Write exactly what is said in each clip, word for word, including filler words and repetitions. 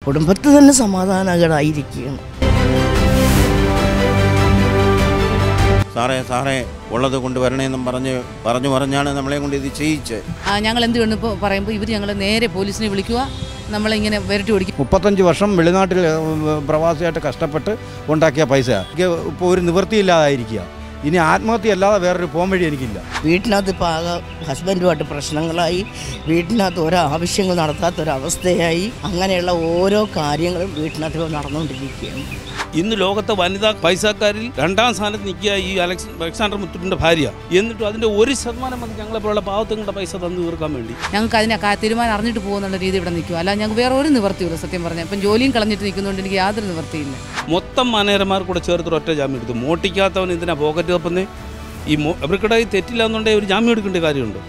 കുടുംബത്തിൽ തന്നെ സമാധാനകരായിരിക്കുകയാണ്. സാറേ സാറേ ഉള്ളത് കൊണ്ടുവരണേന്നും പറഞ്ഞ് പറഞ്ഞു പറഞ്ഞാണ് നമ്മളെ കൊണ്ട് ഇത് ചെയ്യിച്ചത്. ഞങ്ങൾ എന്ത് ഇപ്പോൾ പറയുമ്പോൾ ഇവർ ഞങ്ങൾ നേരെ പോലീസിനെ വിളിക്കുക, നമ്മളിങ്ങനെ വരട്ടി ഓടിക്കും. മുപ്പത്തഞ്ച് വർഷം വെളിനാട്ടിൽ പ്രവാസിയായിട്ട് കഷ്ടപ്പെട്ട് ഉണ്ടാക്കിയ പൈസ ഇപ്പോൾ ഒരു നിവൃത്തിയില്ലാതായിരിക്കുക. ഇനി ആത്മഹത്യ അല്ലാതെ വേറൊരു പോം വഴി എനിക്കില്ല. വീട്ടിനകത്ത് ഇപ്പോൾ ആകെ ഹസ്ബൻഡുമായിട്ട് പ്രശ്നങ്ങളായി, വീട്ടിനകത്ത് ഓരോ ആവശ്യങ്ങൾ നടത്താത്തൊരവസ്ഥയായി, അങ്ങനെയുള്ള ഓരോ കാര്യങ്ങളും വീട്ടിനകത്ത് ഇപ്പോൾ നടന്നുകൊണ്ടിരിക്കുകയാണ്. ഇന്ന് ലോകത്തെ വനിതാ പൈസക്കാരിൽ രണ്ടാം സ്ഥാനത്ത് നിൽക്കുക ഈ അലക്സ് അലക്സാണ്ടർ മുത്തൂറ്റിൻ്റെ ഭാര്യ. എന്നിട്ടും അതിൻ്റെ ഒരു ശതമാനം മതി ഞങ്ങളെപ്പോലുള്ള പാവത്തുങ്ങളുടെ പൈസ തന്നു തീർക്കാൻ വേണ്ടി. ഞങ്ങൾക്ക് അതിനെ തീരുമാനം അറിഞ്ഞിട്ട് പോകുന്നുള്ള രീതി ഇവിടെ നിൽക്കുക, അല്ല ഞങ്ങൾക്ക് വേറെ ഒരു നിവർത്തിയില്ല. സത്യം പറഞ്ഞാൽ ഇപ്പം ജോലിയും കളഞ്ഞിട്ട് നിൽക്കുന്നതുകൊണ്ട് എനിക്ക് യാതൊരു നിവർത്തിയില്ല. മൊത്തം മാനേജർമാർ കൂടെ ചേർത്ത് ഒറ്റ ജാമ്യം എടുത്തു. മോട്ടിക്കാത്തവൻ ഇതിനാ പോക്കറ്റ് തപ്പുന്നേ. ഈ അവർക്കിടെ തെറ്റില്ല എന്നുണ്ടെങ്കിൽ ഒരു ജാമ്യം എടുക്കേണ്ട കാര്യമുണ്ട്.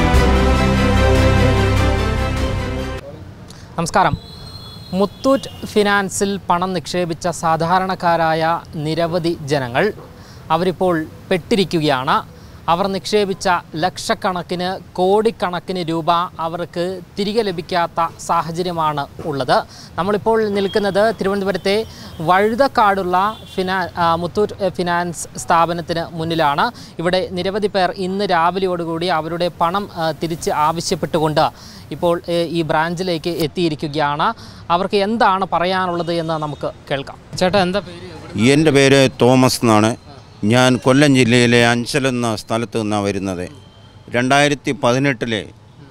നമസ്കാരം. മുത്തൂറ്റ് ഫിനാൻസിൽ പണം നിക്ഷേപിച്ച സാധാരണക്കാരായ നിരവധി ജനങ്ങൾ അവരിപ്പോൾ പെട്ടിരിക്കുകയാണ്. അവർ നിക്ഷേപിച്ച ലക്ഷക്കണക്കിന് കോടിക്കണക്കിന് രൂപ അവർക്ക് തിരികെ ലഭിക്കാത്ത സാഹചര്യമാണ് ഉള്ളത്. നമ്മളിപ്പോൾ നിൽക്കുന്നത് തിരുവനന്തപുരത്തെ വഴുതക്കാടുള്ള ഫിനാ മുത്തൂറ്റ് ഫിനാൻസ് സ്ഥാപനത്തിന് മുന്നിലാണ്. ഇവിടെ നിരവധി പേർ ഇന്ന് രാവിലെയോടുകൂടി അവരുടെ പണം തിരിച്ച് ആവശ്യപ്പെട്ടുകൊണ്ട് ഇപ്പോൾ ഈ ബ്രാഞ്ചിലേക്ക് എത്തിയിരിക്കുകയാണ്. അവർക്ക് എന്താണ് പറയാനുള്ളത് എന്ന് നമുക്ക് കേൾക്കാം. ചേട്ടാ, എന്താ പേര്? എൻ്റെ പേര് തോമസ് എന്നാണ്. ഞാൻ കൊല്ലം ജില്ലയിലെ അഞ്ചൽ എന്ന സ്ഥലത്ത് നിന്നാണ് വരുന്നത്. രണ്ടായിരത്തി പതിനെട്ടിലെ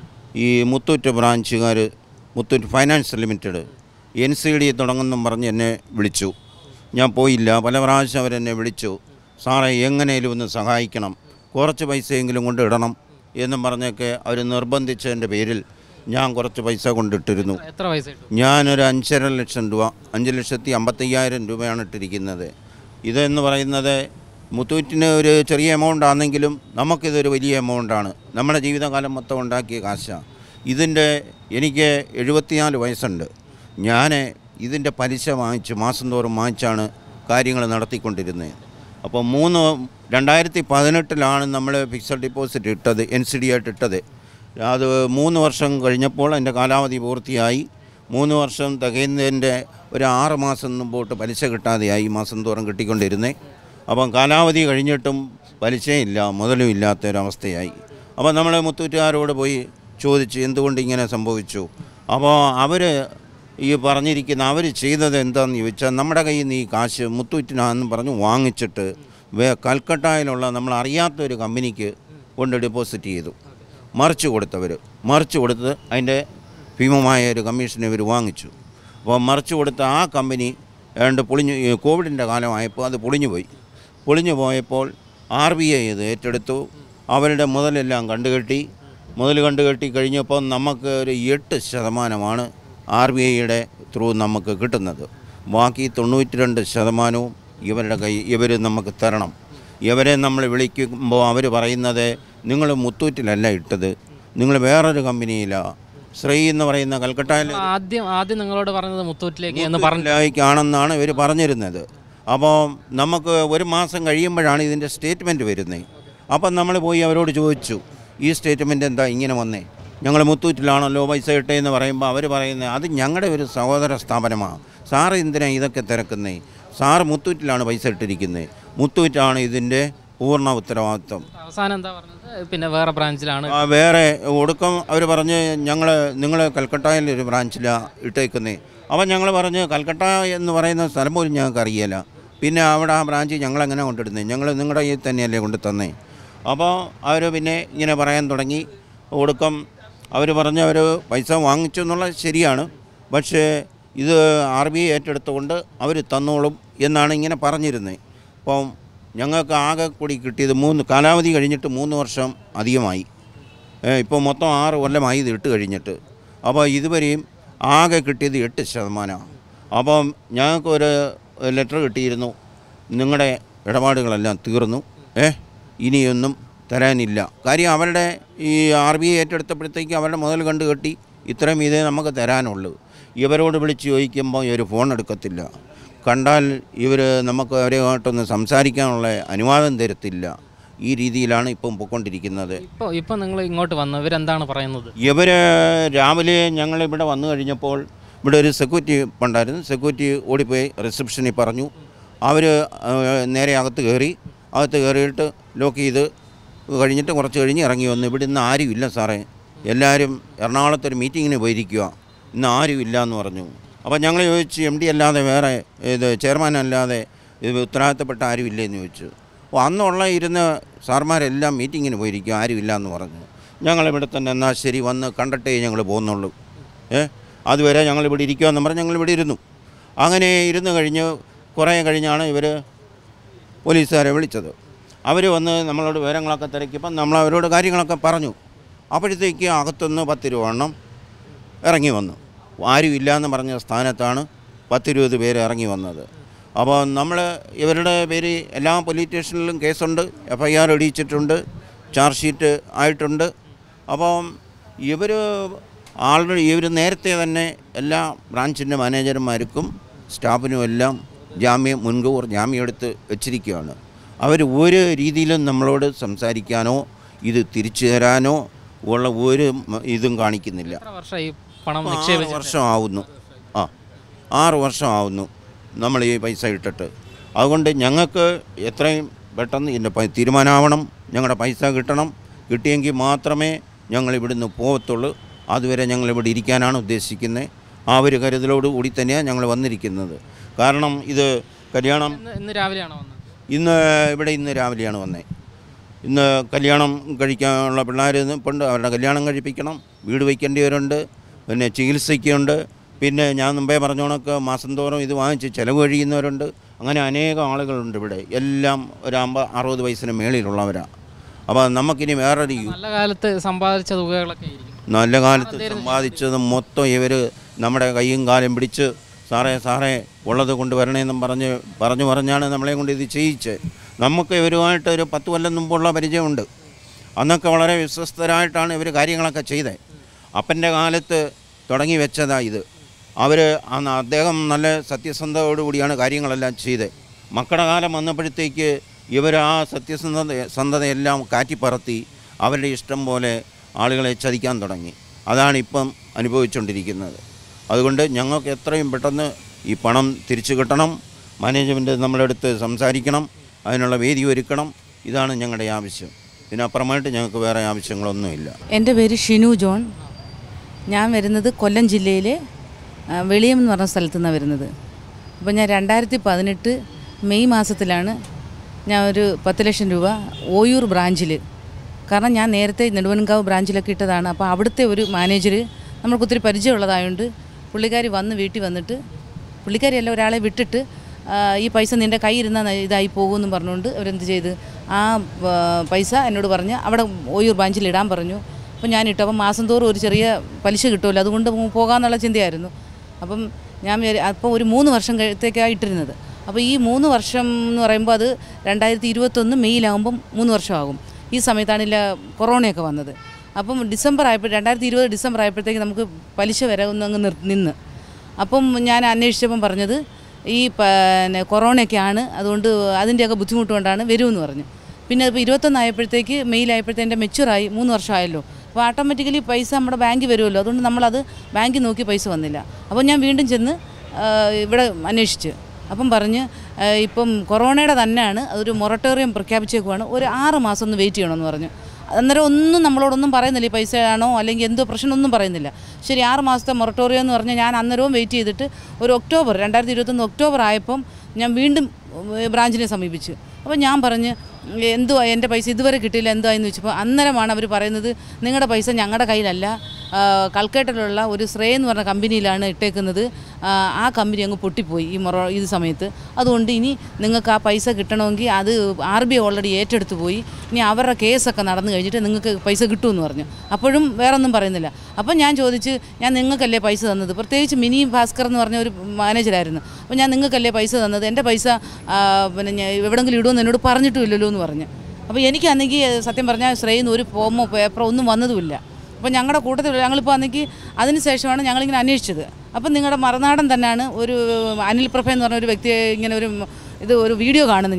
ഈ മുത്തൂറ്റ് ബ്രാഞ്ചുകാർ Muthoot finance limited N C D തുടങ്ങുന്നെന്നും പറഞ്ഞ് എന്നെ വിളിച്ചു. ഞാൻ പോയില്ല. പല പ്രാവശ്യം അവരെന്നെ വിളിച്ചു. സാറേ എങ്ങനെയും ഒന്ന് സഹായിക്കണം, കുറച്ച് പൈസയെങ്കിലും കൊണ്ട് ഇടണം എന്നും പറഞ്ഞൊക്കെ അവർ നിർബന്ധിച്ചതിൻ്റെ പേരിൽ ഞാൻ കുറച്ച് പൈസ കൊണ്ടിട്ടിരുന്നു. എത്ര പൈസ? ഞാനൊരു അഞ്ചര ലക്ഷം രൂപ അഞ്ച് ലക്ഷത്തി അമ്പത്തയ്യായിരം രൂപയാണ് ഇട്ടിരിക്കുന്നത്. ഇതെന്ന് പറയുന്നത് മുത്തൂറ്റിന് ഒരു ചെറിയ എമൗണ്ട് ആണെങ്കിലും നമുക്കിതൊരു വലിയ എമൗണ്ടാണ്. നമ്മുടെ ജീവിതകാലം മൊത്തം ഉണ്ടാക്കിയ കാശാണ്. ഇതിൻ്റെ എനിക്ക് എഴുപത്തിനാല് വയസ്സുണ്ട്. ഞാൻ ഇതിൻ്റെ പലിശ വാങ്ങിച്ച് മാസം തോറും വാങ്ങിച്ചാണ് കാര്യങ്ങൾ നടത്തിക്കൊണ്ടിരുന്നത്. അപ്പോൾ മൂന്ന് രണ്ടായിരത്തി പതിനെട്ടിലാണ് നമ്മൾ ഫിക്സഡ് ഡിപ്പോസിറ്റ് ഇട്ടത്, എൻ സി ഡി ആയിട്ട് ഇട്ടത്. അത് മൂന്ന് വർഷം കഴിഞ്ഞപ്പോൾ അതിൻ്റെ കാലാവധി പൂർത്തിയായി. മൂന്ന് വർഷം തികയുന്നതിൻ്റെ ഒരു ആറ് മാസം മുമ്പോട്ട് പലിശ കിട്ടാതെയായി മാസം തോറും കിട്ടിക്കൊണ്ടിരുന്നേ. അപ്പം കാലാവധി കഴിഞ്ഞിട്ടും പലിശയില്ല, മുതലും ഇല്ലാത്തൊരവസ്ഥയായി. അപ്പോൾ നമ്മൾ മുത്തൂറ്റുകാരോട് പോയി ചോദിച്ചു എന്തുകൊണ്ട് ഇങ്ങനെ സംഭവിച്ചു. അപ്പോൾ അവർ ഈ പറഞ്ഞിരിക്കുന്ന അവർ ചെയ്തത് എന്താണെന്ന് ചോദിച്ചാൽ, നമ്മുടെ കയ്യിൽ നിന്ന് ഈ കാശ് മുത്തൂറ്റിനാന്ന് പറഞ്ഞ് വാങ്ങിച്ചിട്ട് വേ കൽക്കട്ടയിലുള്ള നമ്മൾ അറിയാത്തൊരു കമ്പനിക്ക് കൊണ്ട് ഡെപ്പോസിറ്റ് ചെയ്തു. മറിച്ച് കൊടുത്തവർ മറിച്ച് കൊടുത്ത് അതിൻ്റെ ഭീമമായ ഒരു കമ്മീഷൻ ഇവർ വാങ്ങിച്ചു. അപ്പോൾ മറിച്ച് കൊടുത്ത ആ കമ്പനി ഏതാണ്ട് പൊളിഞ്ഞു. കോവിഡിൻ്റെ കാലമായപ്പോൾ അത് പൊളിഞ്ഞു പോയി. പൊളിഞ്ഞു പോയപ്പോൾ ആർ ബി ഐ ഇത് ഏറ്റെടുത്തു. അവരുടെ മുതലെല്ലാം കണ്ടുകെട്ടി. മുതൽ കണ്ടുകെട്ടി കഴിഞ്ഞപ്പോൾ നമുക്ക് ഒരു എട്ട് ശതമാനമാണ് ആർ ബി ഐയുടെ ത്രൂ നമുക്ക് കിട്ടുന്നത്. ബാക്കി തൊണ്ണൂറ്റി രണ്ട് ശതമാനവും ഇവരുടെ കൈ ഇവർ നമുക്ക് തരണം. ഇവരെ നമ്മൾ വിളിക്കുമ്പോൾ അവർ പറയുന്നത് നിങ്ങൾ മുത്തൂറ്റിലല്ല ഇട്ടത്, നിങ്ങൾ വേറൊരു കമ്പനിയിലാണ്, ശ്രീ എന്ന് പറയുന്ന കൽക്കട്ടയിൽ ആദ്യം ആദ്യം നിങ്ങളോട് പറഞ്ഞത് മുത്തൂറ്റിലേക്ക് എന്ന് പറഞ്ഞാണെന്നാണ് ഇവർ പറഞ്ഞിരുന്നത്. അപ്പോൾ നമുക്ക് ഒരു മാസം കഴിയുമ്പോഴാണ് ഇതിൻ്റെ സ്റ്റേറ്റ്മെൻറ്റ് വരുന്നത്. അപ്പം നമ്മൾ പോയി അവരോട് ചോദിച്ചു, ഈ സ്റ്റേറ്റ്മെൻറ്റ് എന്താ ഇങ്ങനെ വന്നേ, ഞങ്ങൾ മുത്തൂറ്റിലാണല്ലോ പൈസ ഇട്ടേന്ന് പറയുമ്പോൾ അവർ പറയുന്നത് അത് ഞങ്ങളുടെ ഒരു സഹോദര സ്ഥാപനമാണ്, സാറ് എന്തിനാണ് ഇതൊക്കെ തിരക്കുന്നേ, സാറ് മുത്തൂറ്റിലാണ് പൈസ ഇട്ടിരിക്കുന്നത്, മുത്തൂറ്റാണ് ഇതിൻ്റെ പൂർണ്ണ ഉത്തരവാദിത്വം. അവസാനം എന്താ പറഞ്ഞത്? പിന്നെ വേറെ ബ്രാഞ്ചിലാണ് വേറെ ഒടുക്കം അവർ പറഞ്ഞ് ഞങ്ങൾ നിങ്ങൾ കൽക്കട്ടയിൽ ഒരു ബ്രാഞ്ചിലാണ് ഇട്ടേക്കുന്നത്. അപ്പം ഞങ്ങൾ പറഞ്ഞ് കൽക്കട്ട എന്ന് പറയുന്ന സ്ഥലം പോലും ഞങ്ങൾക്ക് അറിയില്ല, പിന്നെ അവിടെ ആ ബ്രാഞ്ച് ഞങ്ങളെങ്ങനെ കൊണ്ടിടുന്നത്, ഞങ്ങൾ നിങ്ങളുടെ കയ്യിൽ തന്നെയല്ലേ കൊണ്ട് തന്നേ. അപ്പോൾ അവർ പിന്നെ ഇങ്ങനെ പറയാൻ തുടങ്ങി. ഒടുക്കം അവർ പറഞ്ഞ് അവർ പൈസ വാങ്ങിച്ചു എന്നുള്ളത് ശരിയാണ്, പക്ഷേ ഇത് ആർ ബി ഐ ഏറ്റെടുത്തുകൊണ്ട് അവർ തന്നോളും എന്നാണ് ഇങ്ങനെ പറഞ്ഞിരുന്നത്. അപ്പം ഞങ്ങൾക്ക് ആകെ കൂടി കിട്ടിയത് മൂന്ന് കാലാവധി കഴിഞ്ഞിട്ട് മൂന്ന് വർഷം അധികമായി. ഇപ്പോൾ മൊത്തം ആറ് കൊല്ലമായി ഇത് ഇട്ട് കഴിഞ്ഞിട്ട്. അപ്പോൾ ഇതുവരെയും ആകെ കിട്ടിയത് എട്ട് ശതമാനമാണ്. അപ്പം ഞങ്ങൾക്കൊരു ലെറ്റർ കിട്ടിയിരുന്നു, നിങ്ങളുടെ ഇടപാടുകളെല്ലാം തീർന്നു, ഏ ഇനിയൊന്നും തരാനില്ല. കാര്യം അവരുടെ ഈ ആർ ബി ഐ ഏറ്റെടുത്തപ്പോഴത്തേക്ക് അവരുടെ മുതൽ കണ്ട് കെട്ടി ഇത്രയും ഇതേ നമുക്ക് തരാനുള്ളൂ. ഇവരോട് വിളിച്ച് ചോദിക്കുമ്പോൾ ഇവർ ഫോൺ എടുക്കത്തില്ല, കണ്ടാൽ ഇവർ നമുക്ക് അവരുമായിട്ടൊന്ന് സംസാരിക്കാനുള്ള അനുവാദം തരത്തില്ല. ഈ രീതിയിലാണ് ഇപ്പം പോയിക്കൊണ്ടിരിക്കുന്നത്. ഇപ്പോൾ ഇപ്പോൾ നിങ്ങൾ ഇങ്ങോട്ട് വന്നു, ഇവരെന്താണ് പറയുന്നത്? ഇവർ രാവിലെ ഞങ്ങളിവിടെ വന്നു കഴിഞ്ഞപ്പോൾ ഇവിടെ ഒരു സെക്യൂരിറ്റി പണ്ടായിരുന്നു. സെക്യൂരിറ്റി ഓടിപ്പോയി റിസപ്ഷനിൽ പറഞ്ഞു. അവർ നേരെ അകത്ത് കയറി. അകത്ത് കയറിയിട്ട് ലോക്ക് ചെയ്ത് കഴിഞ്ഞിട്ട് കുറച്ച് കഴിഞ്ഞ് ഇറങ്ങി വന്നു. ഇവിടെ ഇന്ന് ആരും ഇല്ല സാറേ, എല്ലാവരും എറണാകുളത്തൊരു മീറ്റിങ്ങിന് പോയിരിക്കുക, ഇന്ന് ആരും ഇല്ല എന്ന് പറഞ്ഞു. അപ്പോൾ ഞങ്ങൾ ചോദിച്ചു, എം ഡി അല്ലാതെ വേറെ ഇത് ചെയർമാൻ അല്ലാതെ ഇത് ഉത്തരവാദിത്തപ്പെട്ട ആരും ഇല്ലേന്ന് ചോദിച്ചു. അപ്പോൾ അന്നുള്ള ഇരുന്ന സാർമാരെല്ലാം മീറ്റിങ്ങിന് പോയിരിക്കും, ആരുമില്ല എന്ന് പറഞ്ഞു. ഞങ്ങളിവിടെ തന്നെ എന്നാൽ ശരി വന്ന് കണ്ടിട്ടേ ഞങ്ങൾ പോകുന്നുള്ളൂ, ഏ അതുവരെ ഞങ്ങളിവിടെ ഇരിക്കുമെന്ന് പറഞ്ഞ് ഞങ്ങളിവിടെ ഇരുന്നു. അങ്ങനെ ഇരുന്ന് കഴിഞ്ഞ് കുറേ കഴിഞ്ഞാണ് ഇവർ പോലീസുകാരെ വിളിച്ചത്. അവർ വന്ന് നമ്മളോട് വിവരങ്ങളൊക്കെ തിരക്കിയപ്പം നമ്മൾ അവരോട് കാര്യങ്ങളൊക്കെ പറഞ്ഞു. അപ്പോഴത്തേക്ക് അകത്തുനിന്ന് പത്ത് രൂപ എണ്ണം ഇറങ്ങി വന്നു. ആരും ഇല്ലയെന്ന് പറഞ്ഞ സ്ഥാനത്താണ് പത്തിരുപത് പേര് ഇറങ്ങി വന്നത്. അപ്പോൾ നമ്മൾ ഇവരുടെ പേര് എല്ലാ പോലീസ് സ്റ്റേഷനിലും കേസുണ്ട്, എഫ് ഐ ആർ ഇടിയിച്ചിട്ടുണ്ട്, ചാർജ് ഷീറ്റ് ആയിട്ടുണ്ട്. അപ്പം ഇവർ ആൾറെഡി ഇവർ നേരത്തെ തന്നെ എല്ലാ ബ്രാഞ്ചിൻ്റെ മാനേജർമാർക്കും സ്റ്റാഫിനും എല്ലാം ജാമ്യം മുൻകൂർ ജാമ്യം എടുത്ത് വെച്ചിരിക്കുകയാണ്. അവർ ഒരു രീതിയിലും നമ്മളോട് സംസാരിക്കാനോ ഇത് തിരിച്ചു തരാനോ ഉള്ള ഒരു ഇതും കാണിക്കുന്നില്ല. ആറ് വർഷമാവുന്നു ആ ആറ് വർഷമാവുന്നു നമ്മൾ ഈ പൈസ ഇട്ടിട്ട്. അതുകൊണ്ട് ഞങ്ങൾക്ക് എത്രയും പെട്ടെന്ന് ഇതിൻ്റെ തീരുമാനമാവണം. ഞങ്ങളുടെ പൈസ കിട്ടണം. കിട്ടിയെങ്കിൽ മാത്രമേ ഞങ്ങൾ ഇവിടുന്ന് പോകത്തുള്ളൂ. അതുവരെ ഞങ്ങളിവിടെ ഇരിക്കാനാണ് ഉദ്ദേശിക്കുന്നത്. ആ ഒരു കരുതലോട് കൂടി തന്നെയാണ് ഞങ്ങൾ വന്നിരിക്കുന്നത്. കാരണം ഇത് കല്യാണം ഇന്ന് രാവിലെയാണോ വന്നത്? ഇന്ന് ഇവിടെ ഇന്ന് രാവിലെയാണ് വന്നത്. ഇന്ന് കല്യാണം കഴിക്കാനുള്ള പിള്ളേർ ഇപ്പുണ്ട്, അവരുടെ കല്യാണം കഴിപ്പിക്കണം, വീട് വയ്ക്കേണ്ടവരുണ്ട്, പിന്നെ ചികിത്സയ്ക്കുണ്ട്, പിന്നെ ഞാൻ മുമ്പേ പറഞ്ഞ കണക്ക് മാസം തോറും ഇത് വാങ്ങിച്ച് ചിലവ് കഴിയുന്നവരുണ്ട്. അങ്ങനെ അനേകം ആളുകളുണ്ട് ഇവിടെ. എല്ലാം ഒരു അമ്പത് അറുപത് വയസ്സിന് മേളിലുള്ളവരാണ്. അപ്പോൾ നമുക്കിനി വേറൊരു നല്ല കാലത്ത് സമ്പാദിച്ച തുകകളൊക്കെ നല്ല കാലത്ത് സമ്പാദിച്ചത് മൊത്തം ഇവർ നമ്മുടെ കയ്യും കാലും പിടിച്ച് സാറേ സാറേ ഉള്ളത് കൊണ്ടുവരണേന്നും പറഞ്ഞ് പറഞ്ഞു പറഞ്ഞാണ് നമ്മളെ കൊണ്ട് ഇത് ചെയ്യിച്ചത്. നമുക്ക് ഇവരുമായിട്ട് ഒരു പത്ത് കൊല്ലം മുമ്പുള്ള പരിചയമുണ്ട്. അന്നൊക്കെ വളരെ വിശ്വസ്തരായിട്ടാണ് ഇവർ കാര്യങ്ങളൊക്കെ ചെയ്തത്. അപ്പൻ്റെ കാലത്ത് തുടങ്ങി വെച്ചതാണ് ഇത്. അവർ അന്ന് അദ്ദേഹം നല്ല സത്യസന്ധതയോടുകൂടിയാണ് കാര്യങ്ങളെല്ലാം ചെയ്തത്. മക്കളുടെ കാലം വന്നപ്പോഴത്തേക്ക് ഇവർ ആ സത്യസന്ധത സന്ധതയെല്ലാം കാറ്റിപ്പറത്തി അവരുടെ ഇഷ്ടം പോലെ ആളുകളെ ചതിക്കാൻ തുടങ്ങി. അതാണ് ഇപ്പം അനുഭവിച്ചുകൊണ്ടിരിക്കുന്നത്. അതുകൊണ്ട് ഞങ്ങൾക്ക് എത്രയും പെട്ടെന്ന് ഈ പണം തിരിച്ചു കിട്ടണം. മാനേജ്മെൻറ്റ് നമ്മളെടുത്ത് സംസാരിക്കണം, അതിനുള്ള വേദി ഒരുക്കണം. ഇതാണ് ഞങ്ങളുടെ ആവശ്യം. ഇതിനപ്പുറമായിട്ട് ഞങ്ങൾക്ക് വേറെ ആവശ്യങ്ങളൊന്നുമില്ല. എൻ്റെ പേര് ഷിനു ജോൺ. ഞാൻ വരുന്നത് കൊല്ലം ജില്ലയിലെ വെളിയം എന്ന് പറഞ്ഞ സ്ഥലത്തു നിന്നാണ് വരുന്നത്. അപ്പോൾ ഞാൻ രണ്ടായിരത്തി പതിനെട്ട് മെയ് മാസത്തിലാണ് ഞാൻ ഒരു പത്ത് ലക്ഷം രൂപ ഓയൂർ ബ്രാഞ്ചിൽ, കാരണം ഞാൻ നേരത്തെ നെടുവൻകാവ് ബ്രാഞ്ചിലൊക്കെ ഇട്ടതാണ്. അപ്പോൾ അവിടുത്തെ ഒരു മാനേജർ നമ്മൾക്ക് ഒത്തിരി പരിചയമുള്ളതായതുകൊണ്ട് പുള്ളിക്കാരി വന്ന് വീട്ടിൽ വന്നിട്ട്, പുള്ളിക്കാരി അല്ല ഒരാളെ വിട്ടിട്ട് ഈ പൈസ നിൻ്റെ കയ്യിൽ ഇരുന്നാൽ ഇതായി പോകുമെന്നും പറഞ്ഞുകൊണ്ട് അവരെന്ത് ചെയ്ത് ആ പൈസ എന്നോട് പറഞ്ഞ് അവിടെ ഓയൂർ ബ്രാഞ്ചിൽ ഇടാൻ പറഞ്ഞു. അപ്പോൾ ഞാൻ ഇട്ടു. അപ്പം മാസം തോറും ഒരു ചെറിയ പലിശ കിട്ടുമല്ലോ, അതുകൊണ്ട് പോകാമെന്നുള്ള ചിന്തയായിരുന്നു. അപ്പം ഞാൻ അപ്പോൾ ഒരു മൂന്ന് വർഷം കഴിത്തേക്കാണ് ഇട്ടിരുന്നത്. അപ്പോൾ ഈ മൂന്ന് വർഷം എന്ന് പറയുമ്പോൾ അത് രണ്ടായിരത്തി ഇരുപത്തൊന്ന് മെയ്യിലാകുമ്പം മൂന്ന് വർഷമാകും. ഈ സമയത്താണില്ല കൊറോണയൊക്കെ വന്നത്. അപ്പം ഡിസംബർ ആയപ്പോൾ രണ്ടായിരത്തി ഇരുപത് ഡിസംബർ ആയപ്പോഴത്തേക്ക് നമുക്ക് പലിശ വരെ ഒന്ന് അങ്ങ് നിർ നിന്ന് അപ്പം ഞാൻ അന്വേഷിച്ചപ്പം പറഞ്ഞത് ഈ പിന്നെ കൊറോണയൊക്കെയാണ്, അതുകൊണ്ട് അതിൻ്റെയൊക്കെ ബുദ്ധിമുട്ട് കൊണ്ടാണ് വരുമെന്ന് പറഞ്ഞു. പിന്നെ ഇപ്പോൾ ഇരുപത്തൊന്നായപ്പോഴത്തേക്ക് മെയിലായപ്പോഴത്തേക്ക് എൻ്റെ മെച്യൂറായി മൂന്ന് വർഷമായല്ലോ. അപ്പോൾ ഓട്ടോമാറ്റിക്കലി പൈസ നമ്മുടെ ബാങ്കിൽ വരുമല്ലോ, അതുകൊണ്ട് നമ്മളത് ബാങ്കിൽ നോക്കി പൈസ വന്നില്ല. അപ്പോൾ ഞാൻ വീണ്ടും ചെന്ന് ഇവിടെ അന്വേഷിച്ച് അപ്പം പറഞ്ഞ് ഇപ്പം കൊറോണയുടെ തന്നെയാണ്, അതൊരു മൊറട്ടോറിയം പ്രഖ്യാപിച്ചേക്കുവാണ്, ഒരു ആറ് മാസം ഒന്ന് വെയിറ്റ് ചെയ്യണമെന്ന് പറഞ്ഞു. അന്നേരം ഒന്നും നമ്മളോടൊന്നും പറയുന്നില്ല, ഈ പൈസ ആണോ അല്ലെങ്കിൽ എന്തോ പ്രശ്നമൊന്നും പറയുന്നില്ല. ശരി, ആറ് മാസത്തെ മൊറട്ടോറിയം എന്ന് പറഞ്ഞാൽ ഞാൻ അന്നേരവും വെയിറ്റ് ചെയ്തിട്ട് ഒരു ഒക്ടോബർ രണ്ടായിരത്തി ഇരുപത്തൊന്ന് ഒക്ടോബർ ആയപ്പം ഞാൻ വീണ്ടും ബ്രാഞ്ചിനെ സമീപിച്ചു. അപ്പോൾ ഞാൻ പറഞ്ഞ് എന്തുവാ എൻ്റെ പൈസ ഇതുവരെ കിട്ടിയില്ല എന്തായെന്ന് വെച്ചപ്പോൾ അന്നേരമാണ് അവർ പറയുന്നത് നിങ്ങളുടെ പൈസ ഞങ്ങളുടെ കയ്യിലല്ല, കൽക്കട്ടയിലുള്ള ഒരു ശ്രേ എന്ന് പറഞ്ഞ കമ്പനിയിലാണ് ഇട്ടേക്കുന്നത്, ആ കമ്പനി അങ്ങ് പൊട്ടിപ്പോയി ഈ മൊറ ഇത് സമയത്ത്. അതുകൊണ്ട് ഇനി നിങ്ങൾക്ക് ആ പൈസ കിട്ടണമെങ്കിൽ അത് ആർ ബി ഐ ഓൾറെഡി ഏറ്റെടുത്ത് പോയി, ഇനി അവരുടെ കേസൊക്കെ നടന്നു കഴിഞ്ഞിട്ട് നിങ്ങൾക്ക് പൈസ കിട്ടുമെന്ന് പറഞ്ഞു. അപ്പോഴും വേറൊന്നും പറയുന്നില്ല. അപ്പം ഞാൻ ചോദിച്ച് ഞാൻ നിങ്ങൾക്കല്ലേ പൈസ തന്നത്, പ്രത്യേകിച്ച് മിനി ഭാസ്കർ എന്ന് പറഞ്ഞ ഒരു മാനേജരായിരുന്നു. അപ്പോൾ ഞാൻ നിങ്ങൾക്കല്ലേ പൈസ തന്നത്, എൻ്റെ പൈസ പിന്നെ ഞാൻ എവിടെയെങ്കിലും ഇടുമെന്ന് എന്നോട് പറഞ്ഞിട്ടുമില്ലല്ലോ എന്ന് പറഞ്ഞു. അപ്പോൾ എനിക്കാണെങ്കിൽ സത്യം പറഞ്ഞാൽ ശ്രേയിൽ നിന്ന് ഒരു ഫോമോ പേപ്പറോ ഒന്നും വന്നതുമില്ല. അപ്പോൾ ഞങ്ങളുടെ കൂട്ടത്തിൽ ഞങ്ങളിപ്പോൾ അന്നെങ്കിൽ അതിന് ശേഷമാണ് ഞങ്ങളിങ്ങനെ അന്വേഷിച്ചത്. അപ്പം നിങ്ങളുടെ മറുനാടൻ തന്നെയാണ് ഒരു അനിൽ പ്രഭ എന്ന് പറഞ്ഞ ഒരു വ്യക്തിയെ ഇങ്ങനെ ഒരു ഇത് ഒരു വീഡിയോ കാണുന്നു ഞാൻ.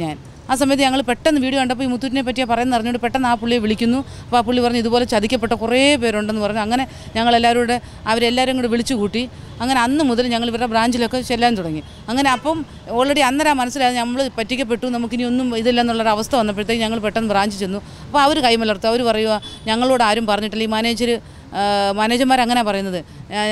ആ സമയത്ത് ഞങ്ങൾ പെട്ടെന്ന് വീഡിയോ കണ്ടപ്പോൾ ഈ മുത്തൂറ്റിനെ പറ്റിയാണ് പറയുന്നത് അറിഞ്ഞുകൊണ്ട് പെട്ടെന്ന് ആ പുള്ളിയെ വിളിക്കുന്നു. അപ്പോൾ ആ പുള്ളി പറഞ്ഞു ഇതുപോലെ ചതിക്കപ്പെട്ട കുറേ പേരുണ്ടെന്ന് പറഞ്ഞു. അങ്ങനെ ഞങ്ങളെല്ലാവരും കൂടെ അവരെല്ലാവരും കൂടെ വിളിച്ചു കൂട്ടി. അങ്ങനെ അന്ന് മുതൽ ഞങ്ങൾ ഇവരുടെ ബ്രാഞ്ചിലൊക്കെ ചെല്ലാൻ തുടങ്ങി. അങ്ങനെ അപ്പം ഓൾറെഡി അന്നേരം മനസ്സിലായത് നമ്മൾ പറ്റിക്കപ്പെട്ടു, നമുക്കിനി ഒന്നും ഇതില്ലെന്നുള്ളൊരു അവസ്ഥ വന്നപ്പോഴത്തേക്ക് ഞങ്ങൾ പെട്ടെന്ന് ബ്രാഞ്ചിൽ ചെന്നു. അപ്പോൾ അവർ കൈമലർത്തും. അവർ പറയുക ഞങ്ങളോട് ആരും പറഞ്ഞിട്ടില്ല. ഈ മാനേജർ മാനേജർമാർ അങ്ങനെ പറയുന്നത്